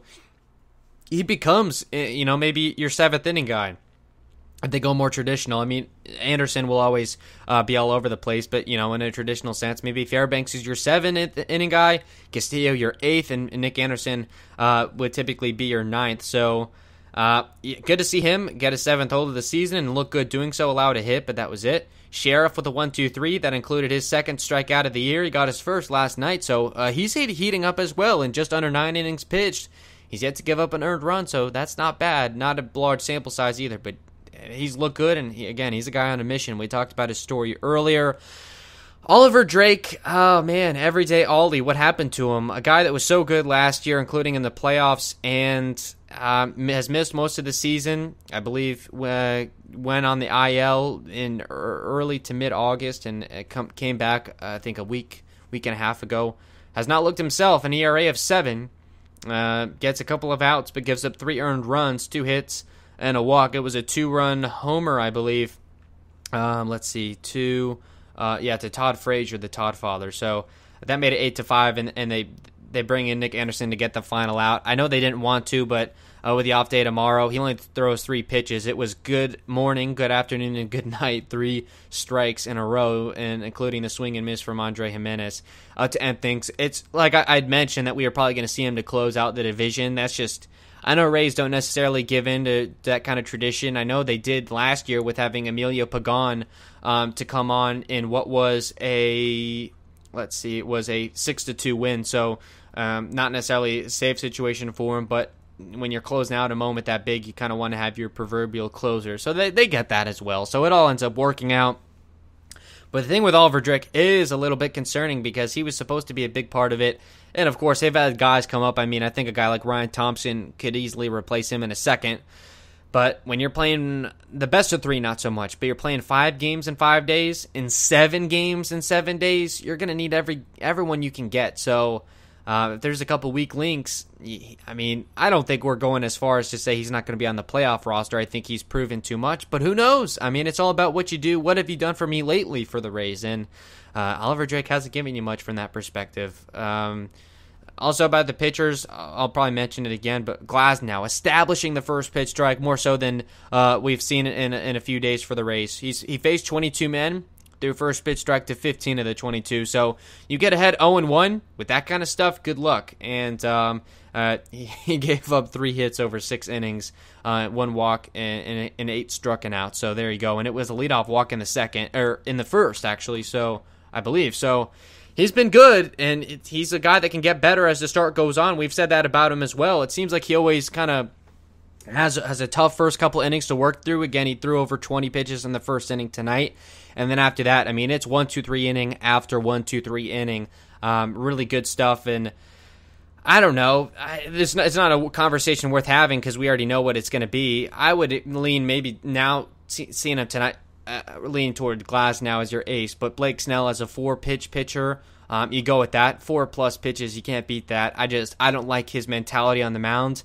He becomes, maybe your 7th inning guy. If they go more traditional, I mean, Anderson will always be all over the place, but, in a traditional sense, maybe Fairbanks is your 7th inning guy, Castillo your 8th, and Nick Anderson would typically be your 9th. So good to see him get a 7th hold of the season and look good doing so, allowed a hit, but that was it. Sheriff with a 1-2-3, that included his 2nd strikeout of the year. He got his 1st last night, so he's heating up as well in just under 9 innings pitched. He's yet to give up an earned run, so that's not bad. Not a large sample size either, but he's looked good, and he's a guy on a mission. We talked about his story earlier. Oliver Drake, oh man, everyday Ollie, what happened to him? A guy that was so good last year, including in the playoffs, and has missed most of the season. I believe went on the IL in early to mid-August and came back, I think, a week and a half ago. Has not looked himself, an ERA of 7. Gets a couple of outs, but gives up 3 earned runs, 2 hits, and a walk. It was a 2-run homer, I believe. To Todd Frazier, the Todd father. So that made it 8-5, and they bring in Nick Anderson to get the final out. I know they didn't want to, but with the off day tomorrow. He only throws 3 pitches. It was good morning, good afternoon, and good night. 3 strikes in a row, and including a swing and miss from Andre Jimenez to end things. It's like I'd mentioned that we are probably going to see him to close out the division. That's just, I know Rays don't necessarily give in to that kind of tradition. I know they did last year with having Emilio Pagan to come on in what was it was a 6-2 win. So not necessarily a safe situation for him, but when you're closing out a moment that big, you kind of want to have your proverbial closer. So they get that as well. So it all ends up working out. But the thing with Oliver Drake is a little bit concerning because he was supposed to be a big part of it. And, of course, they've had guys come up. I mean, I think a guy like Ryan Thompson could easily replace him in a second. But when you're playing the best of 3, not so much. But you're playing 5 games in 5 days, in 7 games in 7 days, you're going to need everyone you can get. So if there's a couple weak links, I mean, I don't think we're going as far as to say he's not going to be on the playoff roster. I think he's proven too much, but who knows? I mean, it's all about what you do. What have you done for me lately for the Rays? And Oliver Drake hasn't given you much from that perspective. Also about the pitchers, I'll probably mention it again, but Glasnow establishing the first pitch strike more so than we've seen in a few days for the Rays. He faced 22 men. Threw first pitch strike to 15 of the 22. So you get ahead 0-1 with that kind of stuff, good luck. And he gave up 3 hits over 6 innings, 1 walk, and 8 struck and out. So there you go. And it was a leadoff walk in the first, actually. So I believe. So he's been good, and he's a guy that can get better as the start goes on. We've said that about him as well. It seems like he always kind of has a tough first couple innings to work through. Again, he threw over 20 pitches in the first inning tonight. And then after that, I mean, it's 1-2-3 inning after 1-2-3 inning. Really good stuff. And I don't know. It's not a conversation worth having because we already know what it's going to be. I would lean maybe now, seeing him tonight, lean toward Glasnow as your ace. But Blake Snell as a 4-pitch pitcher, you go with that. 4+ pitches, you can't beat that. I don't like his mentality on the mound.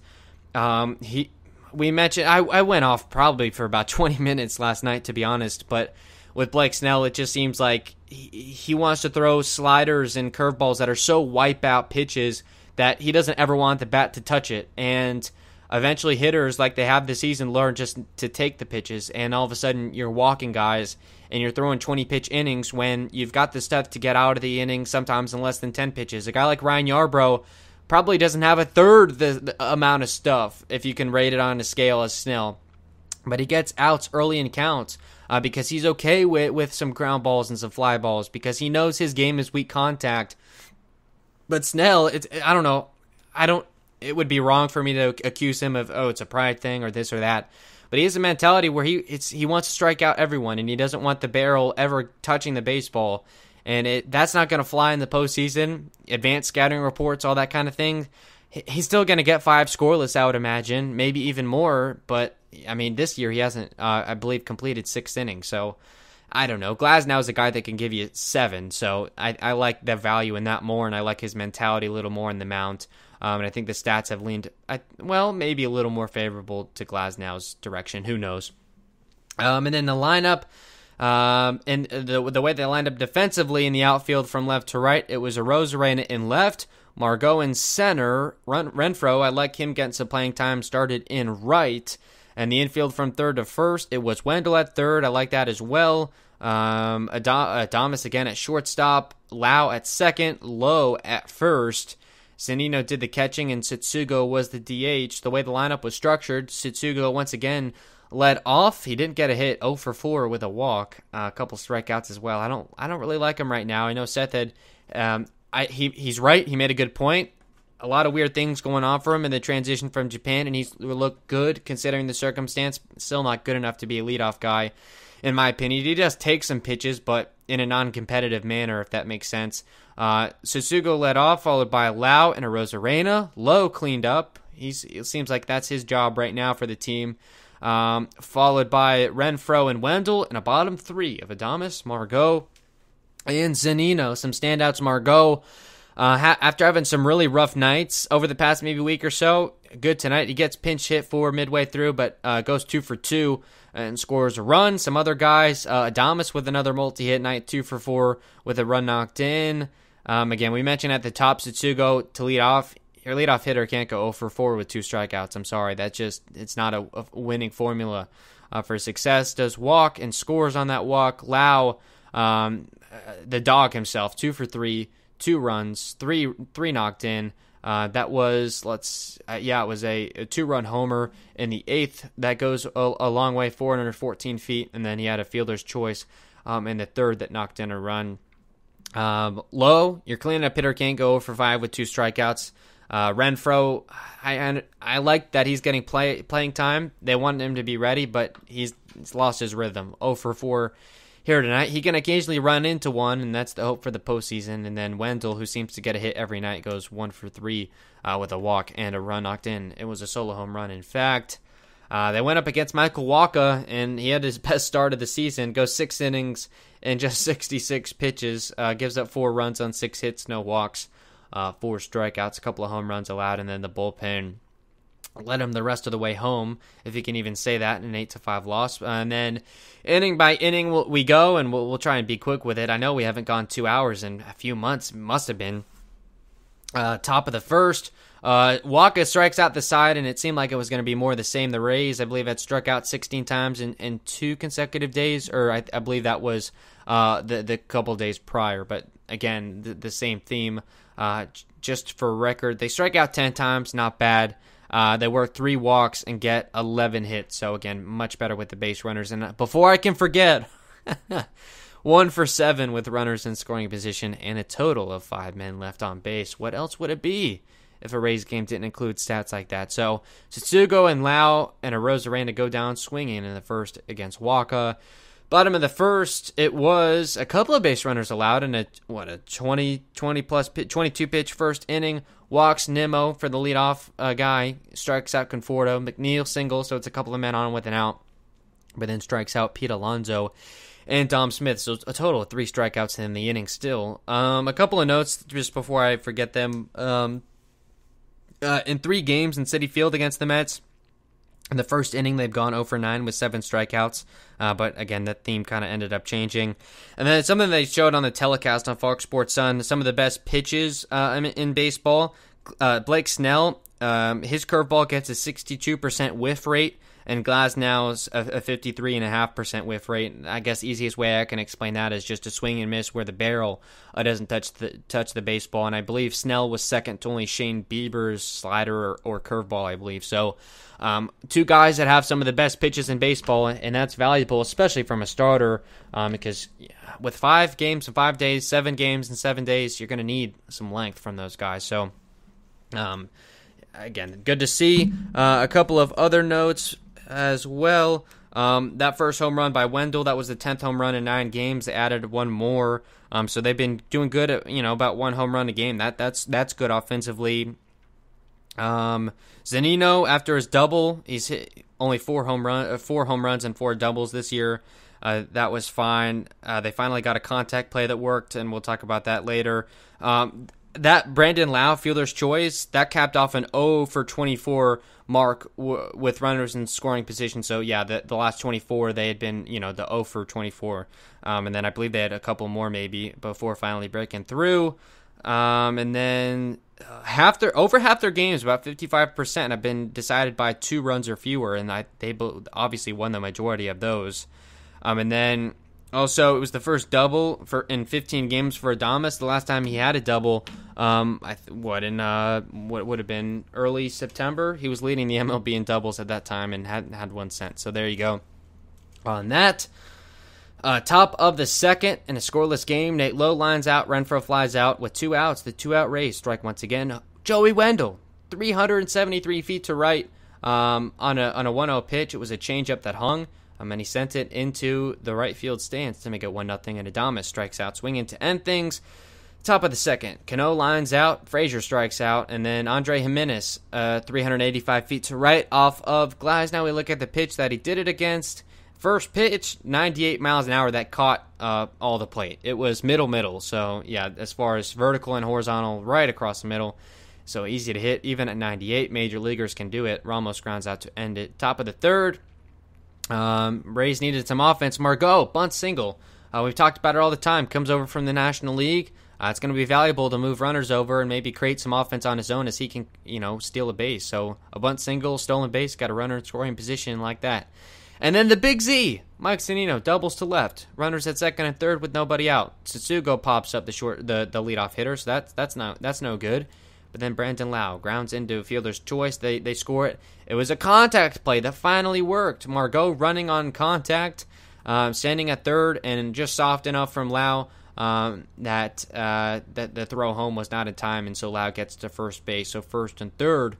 We mentioned, I went off probably for about 20 minutes last night, to be honest, but with Blake Snell, it just seems like he wants to throw sliders and curveballs that are so wipeout pitches that he doesn't ever want the bat to touch it. And eventually hitters, like they have this season, learn just to take the pitches. And all of a sudden, you're walking guys and you're throwing 20-pitch innings when you've got the stuff to get out of the inning sometimes in less than 10 pitches. A guy like Ryan Yarbrough probably doesn't have a third the amount of stuff if you can rate it on a scale as Snell. But he gets outs early in counts. Because he's okay with some ground balls and some fly balls because he knows his game is weak contact. But Snell, I don't know. It would be wrong for me to accuse him of, it's a pride thing or this or that. But he has a mentality where he wants to strike out everyone and he doesn't want the barrel ever touching the baseball. And that's not going to fly in the postseason. Advanced scouting reports, all that kind of thing. He's still going to get 5 scoreless, I would imagine, maybe even more. But I mean, this year he hasn't, I believe, completed 6 innings. So I don't know. Glasnow is a guy that can give you 7. So I like the value in that more, and I like his mentality a little more in the mound. And I think the stats have leaned, maybe a little more favorable to Glasnow's direction. Who knows? And then the lineup. And the way they lined up defensively in the outfield from left to right, it was Arozarena in left, Margot in center, Renfroe, I like him getting some playing time, started in right, and the infield from third to first, it was Wendell at third, I like that as well, Adames again at shortstop, Lau at second, Lowe at first, Zunino did the catching, and Setsugo was the DH. The way the lineup was structured, Setsugo once again led off. He didn't get a hit, 0 for 4 with a walk, a couple strikeouts as well. I don't really like him right now. I know Seth had, he's right. He made a good point. A lot of weird things going on for him in the transition from Japan, and he's looked good considering the circumstance. Still not good enough to be a leadoff guy, in my opinion. He does take some pitches, but in a non-competitive manner, if that makes sense. Setsugo led off, followed by Lau and Arozarena. Lowe cleaned up. It seems like that's his job right now for the team. Followed by Renfroe and Wendell, and a bottom 3 of Adames, Margot, and Zunino. Some standouts, Margot, after having some really rough nights over the past maybe week or so. Good tonight. He gets pinch hit for midway through, but goes 2 for 2 and scores a run. Some other guys, Adames with another multi-hit night, 2 for 4 with a run knocked in. Again, we mentioned at the top, Setsugo to lead off. your leadoff hitter can't go 0 for 4 with 2 strikeouts. I'm sorry. It's not a winning formula for success. Does walk and scores on that walk. Lau, the dog himself, 2 for 3, 2 runs, three knocked in. That was, it was a 2-run homer in the 8th. That goes a long way, 414 feet. And then he had a fielder's choice in the 3rd that knocked in a run. Low, your cleanup hitter can't go 0 for 5 with 2 strikeouts. Renfroe, I like that he's getting playing time. They want him to be ready, but he's lost his rhythm. 0 for 4 here tonight. He can occasionally run into one, and that's the hope for the postseason. And then Wendell, who seems to get a hit every night, goes 1 for 3 with a walk and a run knocked in. It was a solo home run, in fact. They went up against Michael Wacha, and he had his best start of the season. Goes 6 innings and just 66 pitches. Gives up 4 runs on 6 hits, no walks, 4 strikeouts, a couple of home runs allowed, and then the bullpen led him the rest of the way home, if you can even say that, an 8-5 loss. And then inning by inning we go, and we'll try and be quick with it. I know we haven't gone 2 hours in a few months. It must have been. Top of the first, Wacha strikes out the side, and it seemed like it was going to be more the same. The Rays, I believe, had struck out 16 times in 2 consecutive days, or I believe that was the couple days prior. But again, the same theme. Just for record, they strike out 10 times, not bad. They work 3 walks and get 11 hits. So again, much better with the base runners. And before I can forget, 1 for 7 with runners in scoring position and a total of 5 men left on base. What else would it be if a Rays game didn't include stats like that? So Tsutsugo and Lau and a Rosarena go down swinging in the first against Wacha. Bottom of the first, it was a couple of base runners allowed in a 22 pitch first inning. Walks Nimmo for the leadoff guy, strikes out Conforto. McNeil single, so it's a couple of men on with an out, but then strikes out Pete Alonso and Dom Smith. So a total of 3 strikeouts in the inning still. A couple of notes just before I forget them. In 3 games in Citi Field against the Mets, in the first inning, they've gone 0 for 9 with 7 strikeouts. But again, that theme kind of ended up changing. And then something they showed on the telecast on Fox Sports Sun, some of the best pitches in baseball. Blake Snell, his curveball gets a 62% whiff rate, and Glasnow's a 53.5% whiff rate. I guess easiest way I can explain that is just a swing and miss where the barrel doesn't touch the baseball. And I believe Snell was second to only Shane Bieber's slider or curveball, I believe. So 2 guys that have some of the best pitches in baseball, and that's valuable, especially from a starter, because with 5 games in 5 days, 7 games in 7 days, you're going to need some length from those guys. So again, good to see. A couple of other notes as well. That first home run by Wendell, that was the 10th home run in 9 games. They added 1 more. So they've been doing good at, about 1 home run a game. That's good offensively. Zunino, after his double, he's hit only 4 home runs and 4 doubles this year. That was fine. They finally got a contact play that worked, and we'll talk about that later. That Brandon Lau, fielder's choice, that capped off an 0 for 24 mark with runners in scoring position. So, yeah, the last 24, they had been, the 0 for 24. And then I believe they had a couple more maybe before finally breaking through. And then over half their games, about 55%, have been decided by 2 runs or fewer, and they obviously won the majority of those. And then also, it was the first double in 15 games for Adames. The last time he had a double, what would have been early September. He was leading the MLB in doubles at that time and hadn't had 1 cent. So there you go. On that, top of the second in a scoreless game, Nate Lowe lines out, Renfroe flies out with 2 outs. The 2-out Rays strike once again. Joey Wendell, 373 feet to right on a 1-0 pitch. It was a changeup that hung. And he sent it into the right field stands to make it 1-0, and Adames strikes out, swinging to end things. Top of the second, Cano lines out, Frazier strikes out, and then Andre Jimenez, 385 feet to right off of Glass. Now we look at the pitch that he did it against. First pitch, 98 miles an hour, that caught all the plate. It was middle, so yeah, as far as vertical and horizontal, right across the middle. So easy to hit, even at 98. Major leaguers can do it. Ramos grounds out to end it. Top of the third, Rays needed some offense. Margot, bunt single. We've talked about it all the time. Comes over from the National League. It's going to be valuable to move runners over and maybe create some offense on his own as he can, steal a base. So a bunt single, stolen base, got a runner in scoring position like that. And then the big Z, Mike Zunino, doubles to left. Runners at second and third with nobody out. Tsutsugo pops up the leadoff hitter, so that's no good. But then Brandon Lau grounds into fielder's choice. They score it. It was a contact play that finally worked. Margot running on contact, standing at third, and just soft enough from Lau that the throw home was not in time, and so Lau gets to first base. So first and third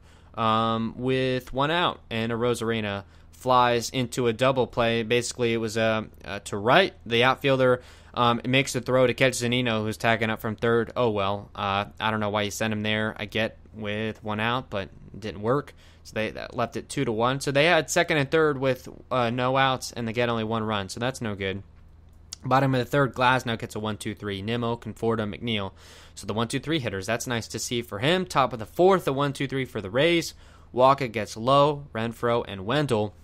with one out, and Arozarena flies into a double play. Basically, it was to right. The outfielder makes the throw to catch Zunino, who's tagging up from third. Oh, well. I don't know why you sent him there, I get, with one out, but it didn't work. So they left it 2-1. So they had second and third with no outs, and they get only one run. So that's no good. Bottom of the third, Glasnow gets a 1-2-3. Nimmo, Conforto, McNeil. So the 1-2-3 hitters, that's nice to see for him. Top of the fourth, the 1-2-3 for the Rays. Walker gets Lowe, Renfroe, and Wendell.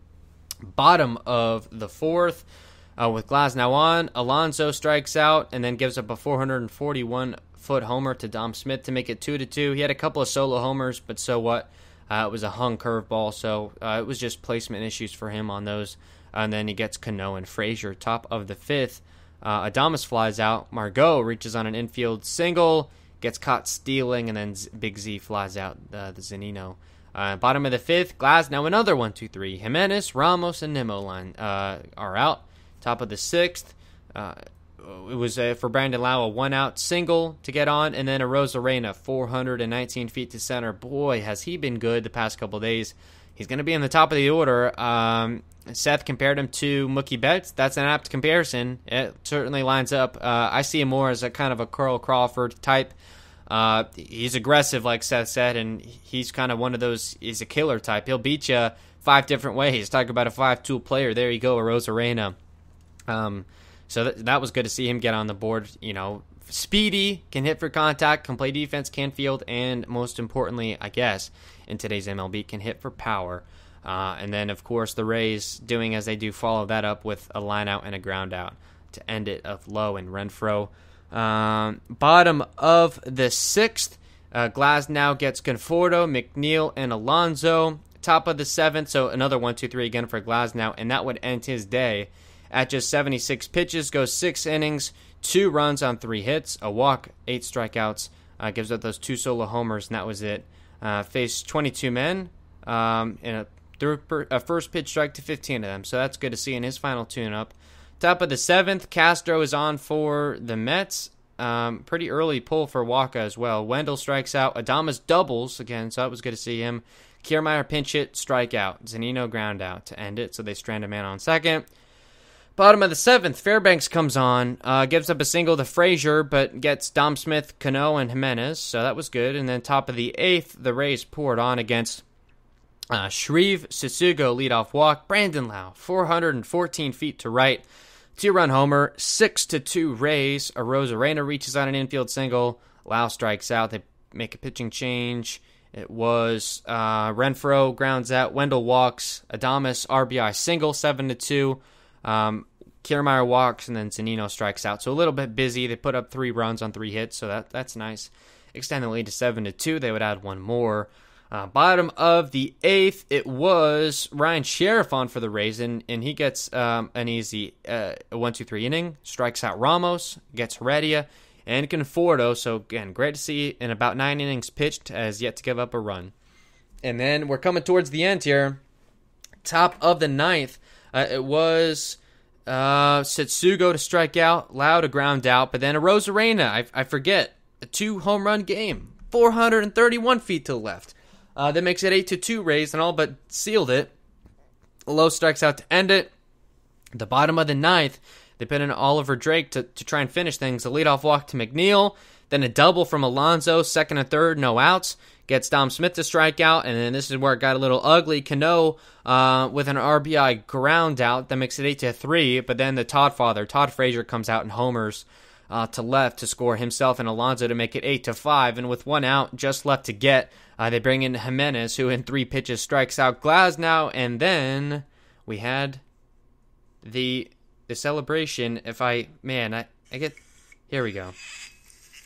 Bottom of the fourth, with Glasnow on, Alonso strikes out and then gives up a 441-foot homer to Dom Smith to make it 2-2. He had a couple of solo homers, but so what? It was a hung curveball, so it was just placement issues for him on those. And then he gets Cano and Frazier. Top of the fifth, Adames flies out. Margot reaches on an infield single, gets caught stealing, and then Big Z flies out the Zunino. Bottom of the fifth, Glasnow, another 1-2-3. Jimenez, Ramos, and Nimmo line are out. Top of the sixth, it was for Brandon Lau, a one-out single to get on, and then Arozarena, 419 feet to center. Boy, has he been good the past couple of days. He's going to be in the top of the order. Seth compared him to Mookie Betts. That's an apt comparison. It certainly lines up. I see him more as a kind of a Carl Crawford type. He's aggressive, like Seth said, and he's kind of one of those, he's a killer type. He'll beat you 5 different ways. Talk about a 5-tool player. There you go, Arozarena. So that was good to see him get on the board. Speedy, can hit for contact, can play defense, can field, and most importantly, I guess, in today's MLB, can hit for power. And then, of course, the Rays, doing as they do, follow that up with a line out and a ground out to end it of Lowe and Renfroe. Bottom of the sixth, Glasnow gets Conforto, McNeil, and Alonso. Top of the seventh, so another 1-2-3 again for Glasnow, and that would end his day. At just 76 pitches, goes 6 innings, 2 runs on 3 hits, a walk, 8 strikeouts, gives up those 2 solo homers, and that was it. Faced 22 men, in a first pitch strike to 15 of them, so that's good to see in his final tune-up. Top of the seventh, Castro is on for the Mets. Pretty early pull for Waka as well. Wendell strikes out. Adames doubles again, so that was good to see him. Kiermaier pinch hit, strike out. Zunino ground out to end it, so they strand a man on second. Bottom of the seventh, Fairbanks comes on, gives up a single to Frazier, but gets Dom Smith, Cano, and Jimenez, so that was good. And then top of the eighth, the Rays poured on against Shreve, Tsutsugo leadoff walk, Brandon Lau, 414 feet to right, 2-run homer, 6-2 Rays. Arozarena reaches on an infield single, Lau strikes out, they make a pitching change. It was Renfroe grounds out, Wendell walks, Adames RBI single, 7-2. Kiermaier walks, and then Zunino strikes out. So a little bit busy. They put up 3 runs on 3 hits, so that's nice. Extend the lead to 7-2. They would add 1 more. Bottom of the eighth, it was Ryan Sheriff on for the Rays, and he gets an easy 1-2-3 inning. Strikes out Ramos, gets Heredia, and Conforto. So again, great to see. In about 9 innings pitched, has yet to give up a run. And then we're coming towards the end here. Top of the ninth. It was Tsutsugo to strike out, Lau to ground out, but then Arozarena, I forget, a 2-home run game, 431 feet to the left. That makes it 8-2 Rays, and all but sealed it. Lowe strikes out to end it. At the bottom of the ninth, they put in Oliver Drake to try and finish things. A leadoff walk to McNeil, then a double from Alonso, second and third, no outs. Gets Dom Smith to strike out, and then this is where it got a little ugly. Cano with an RBI ground out that makes it 8-3, but then the Todd Frazier, comes out and homers to left to score himself and Alonso to make it 8-5, and with 1 out just left to get, they bring in Jimenez, who in 3 pitches strikes out Glasnow, and then we had the celebration. Here we go.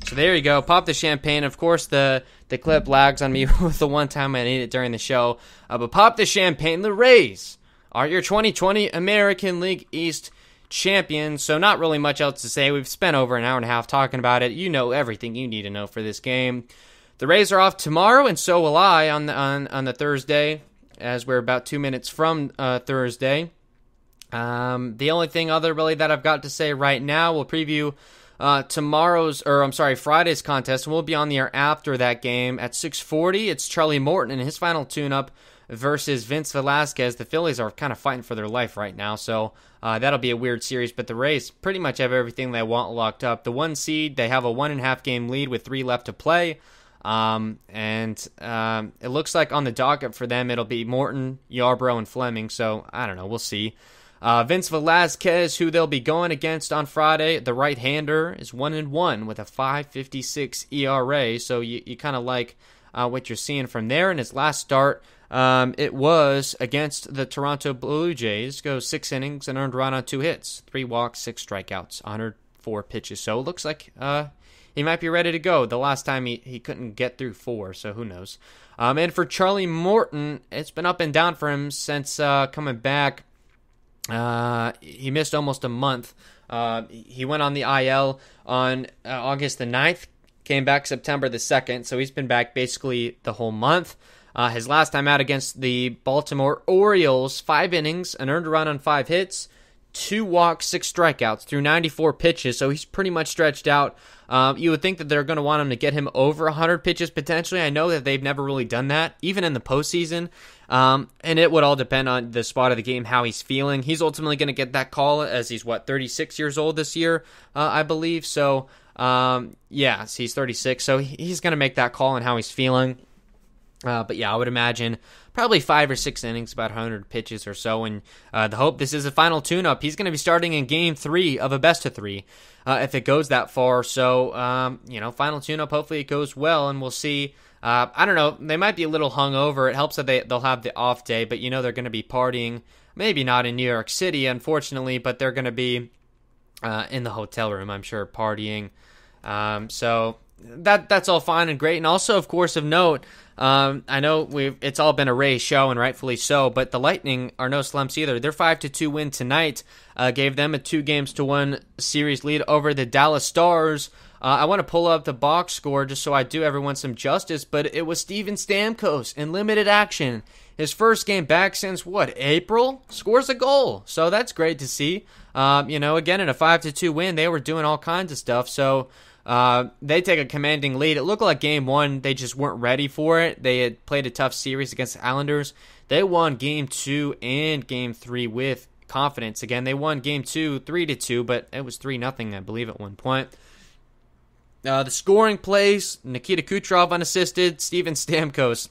So there you go. Pop the champagne. Of course, the clip lags on me with the one time I need it during the show. But pop the champagne. The Rays are your 2020 American League East champions. So not really much else to say. We've spent over an hour and a half talking about it. You know everything you need to know for this game. The Rays are off tomorrow, and so will I on the Thursday, as we're about 2 minutes from Thursday. The only thing other really that I've got to say right now, we'll preview Friday's contest, and we'll be on the air after that game at 6:40. It's Charlie Morton and his final tune-up versus Vince Velasquez. The Phillies are kind of fighting for their life right now, so that'll be a weird series, but the Rays pretty much have everything they want locked up. The 1 seed, they have a 1.5 game lead with 3 left to play. It looks like on the docket for them, it'll be Morton, Yarbrough, and Fleming. So I don't know. We'll see. Vince Velasquez, who they'll be going against on Friday, the right-hander, is 1-1 with a 5.56 ERA. So you kind of like what you're seeing from there. In his last start, it was against the Toronto Blue Jays. Goes 6 innings and earned a run on 2 hits, 3 walks, 6 strikeouts, 104 pitches. So it looks like he might be ready to go. The last time he couldn't get through 4, so who knows. And for Charlie Morton, it's been up and down for him since coming back. He missed almost a month. He went on the IL on August the 9th, came back September the 2nd, so he's been back basically the whole month. His last time out against the Baltimore Orioles, 5 innings, an earned run on 5 hits, 2 walks, 6 strikeouts through 94 pitches, so he's pretty much stretched out. You would think that they're going to want him to get him over 100 pitches potentially. I know that they've never really done that, even in the postseason. And it would all depend on the spot of the game, how he's feeling. He's ultimately going to get that call as he's, 36 years old this year, I believe. So, he's 36, so he's going to make that call on how he's feeling. But yeah, I would imagine probably 5 or 6 innings, about 100 pitches or so. And the hope, this is a final tune-up. He's going to be starting in Game 3 of a best-of-3 if it goes that far. So, final tune-up, hopefully it goes well, and we'll see. I don't know, they might be a little hungover. It helps that they'll have the off day, but they're going to be partying. Maybe not in New York City, unfortunately, but they're going to be in the hotel room, I'm sure, partying. So that's all fine and great. And also, of course, of note, I know it's all been a Rays show, and rightfully so, but the Lightning are no slumps either. Their 5-2 win tonight gave them a 2-1 series lead over the Dallas Stars. I want to pull up the box score just so I do everyone some justice, but it was Steven Stamkos in limited action. His first game back since, April? Scores a goal. So that's great to see. Again, in a 5-2 win, they were doing all kinds of stuff. So they take a commanding lead. It looked like Game 1, they just weren't ready for it. They had played a tough series against the Islanders. They won Game 2 and Game 3 with confidence. Again, they won Game 2 3-2, but it was 3-0, I believe, at one point. The scoring plays, Nikita Kucherov unassisted, Steven Stamkos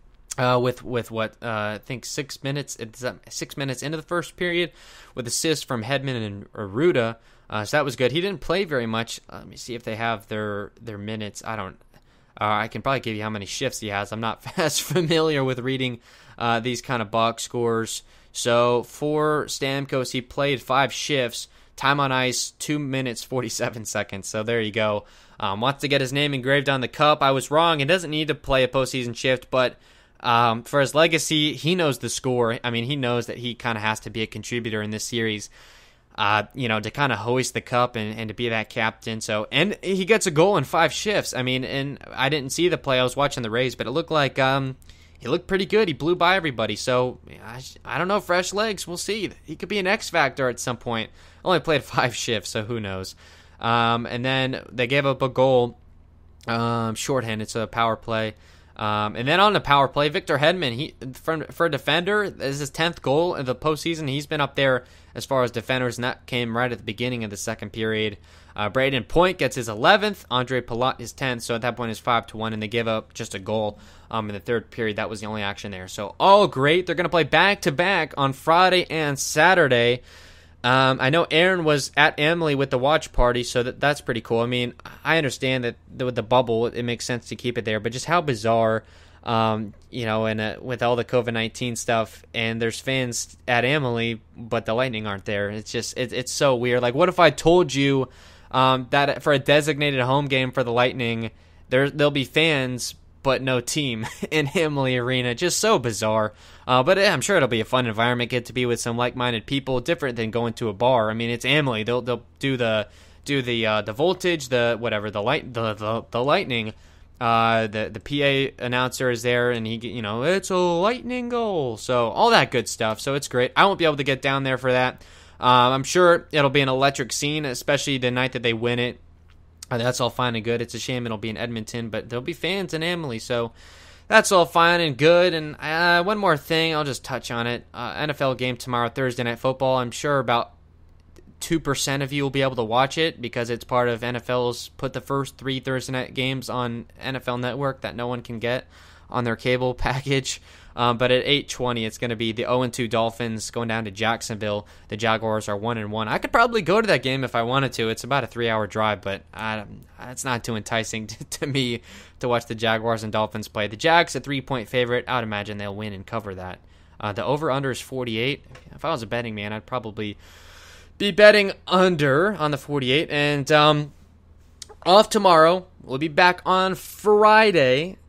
I think 6 minutes. It's 6 minutes into the first period with assists from Hedman and Arruda. So that was good. He didn't play very much. Let me see if they have their minutes. I can probably give you how many shifts he has. I'm not as familiar with reading these kind of box scores. So for Stamkos, he played 5 shifts. Time on ice, 2 minutes, 47 seconds. So there you go. Wants to get his name engraved on the cup. I was wrong. He doesn't need to play a postseason shift, but for his legacy, he knows the score. I mean, he knows that he kind of has to be a contributor in this series, to kind of hoist the cup and to be that captain. So, and he gets a goal in 5 shifts. I mean, and I didn't see the play. I was watching the Rays, but it looked like he looked pretty good. He blew by everybody. So, I don't know, fresh legs. We'll see. He could be an X factor at some point. Only played 5 shifts, so who knows. And then they gave up a goal, shorthand. It's a power play. And then on the power play, Victor Hedman, for a defender, this is his 10th goal in the postseason. He's been up there as far as defenders, and that came right at the beginning of the second period. Braden Point gets his 11th, Andre Palat his 10th, so at that point it's 5-1, and they give up just a goal in the third period. That was the only action there. So all great. They're going to play back-to-back on Friday and Saturday. I know Aaron was at Emily with the watch party, so that's pretty cool. I mean, I understand that with the bubble, it makes sense to keep it there, but just how bizarre, and with all the COVID-19 stuff, and there's fans at Emily, but the Lightning aren't there. It's just, it's so weird. Like, what if I told you that for a designated home game for the Lightning, there'll be fans but no team in Amalie Arena. Just so bizarre. But I'm sure it'll be a fun environment. Get to be with some like-minded people, different than going to a bar. I mean, it's Amalie. They'll do the voltage, the lightning. The PA announcer is there, and it's a lightning goal. So all that good stuff. So it's great. I won't be able to get down there for that. I'm sure it'll be an electric scene, especially the night that they win it. That's all fine and good. It's a shame it'll be in Edmonton, but there'll be fans in Amalie, so that's all fine and good. And one more thing, I'll just touch on it. NFL game tomorrow, Thursday Night Football. I'm sure about 2% of you will be able to watch it because it's part of NFL's put the first 3 Thursday night games on NFL Network that no one can get on their cable package. But at 8:20, it's going to be the 0-2 Dolphins going down to Jacksonville. The Jaguars are 1-1. I could probably go to that game if I wanted to. It's about a 3-hour drive, but it's not too enticing to me to watch the Jaguars and Dolphins play. The Jags, a 3-point favorite. I would imagine they'll win and cover that. The over-under is 48. If I was a betting man, I'd probably be betting under on the 48. And off tomorrow. We'll be back on Friday.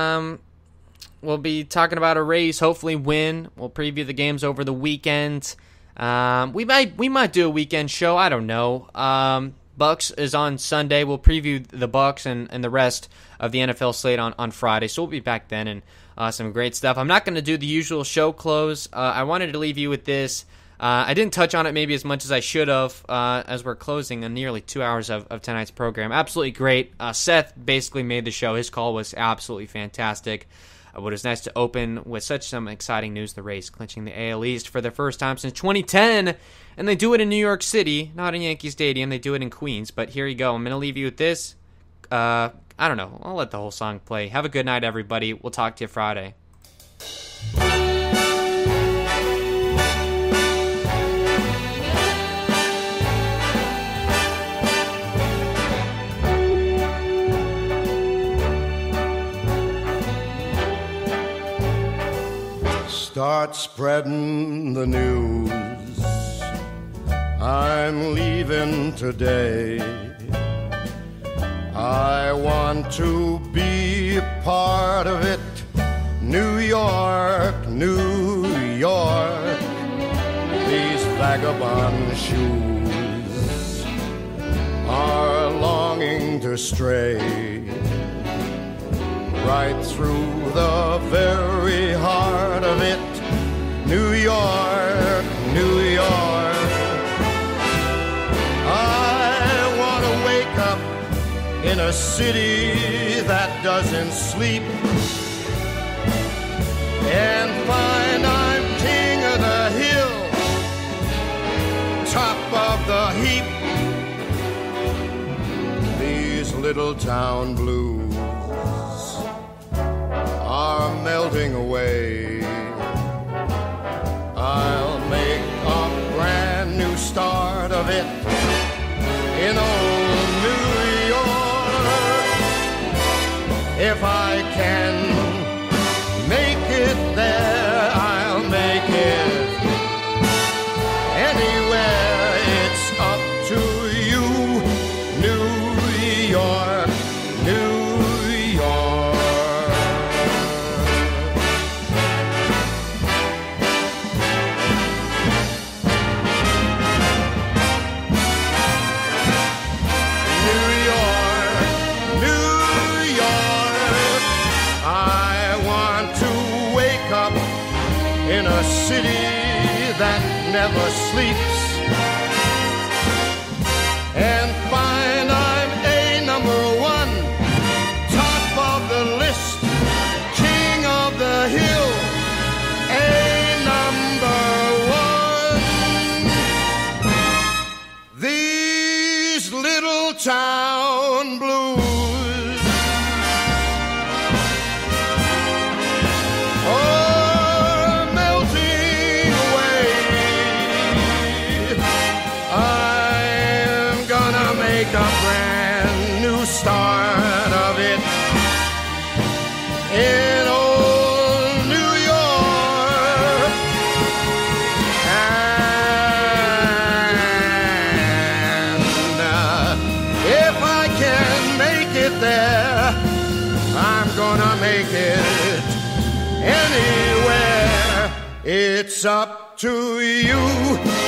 We'll be talking about a race, hopefully win. We'll preview the games over the weekend. We might do a weekend show. I don't know. Bucks is on Sunday. We'll preview the Bucks and the rest of the NFL slate on Friday. So we'll be back then and some great stuff. I'm not going to do the usual show close. I wanted to leave you with this. I didn't touch on it maybe as much as I should have as we're closing on nearly 2 hours of tonight's program. Absolutely great. Seth basically made the show. His call was absolutely fantastic. But it was nice to open with some exciting news. The Rays clinching the AL East for the first time since 2010. And they do it in New York City, not in Yankee Stadium. They do it in Queens. But here you go. I'm going to leave you with this. I don't know. I'll let the whole song play. Have a good night, everybody. We'll talk to you Friday. Start spreading the news. I'm leaving today. I want to be a part of it. New York, New York. These vagabond shoes are longing to stray right through the very heart of it. New York, New York. I want to wake up in a city that doesn't sleep and find I'm king of the hill, top of the heap. These little town blues are melting away. I'll make a brand new start of it in old New York. If I can make it there, I'll make it anywhere. It's up to you, New York, New York. In a city that never sleeps and find I'm a number one, top of the list, king of the hill, a number one. These little town blues It's up to you.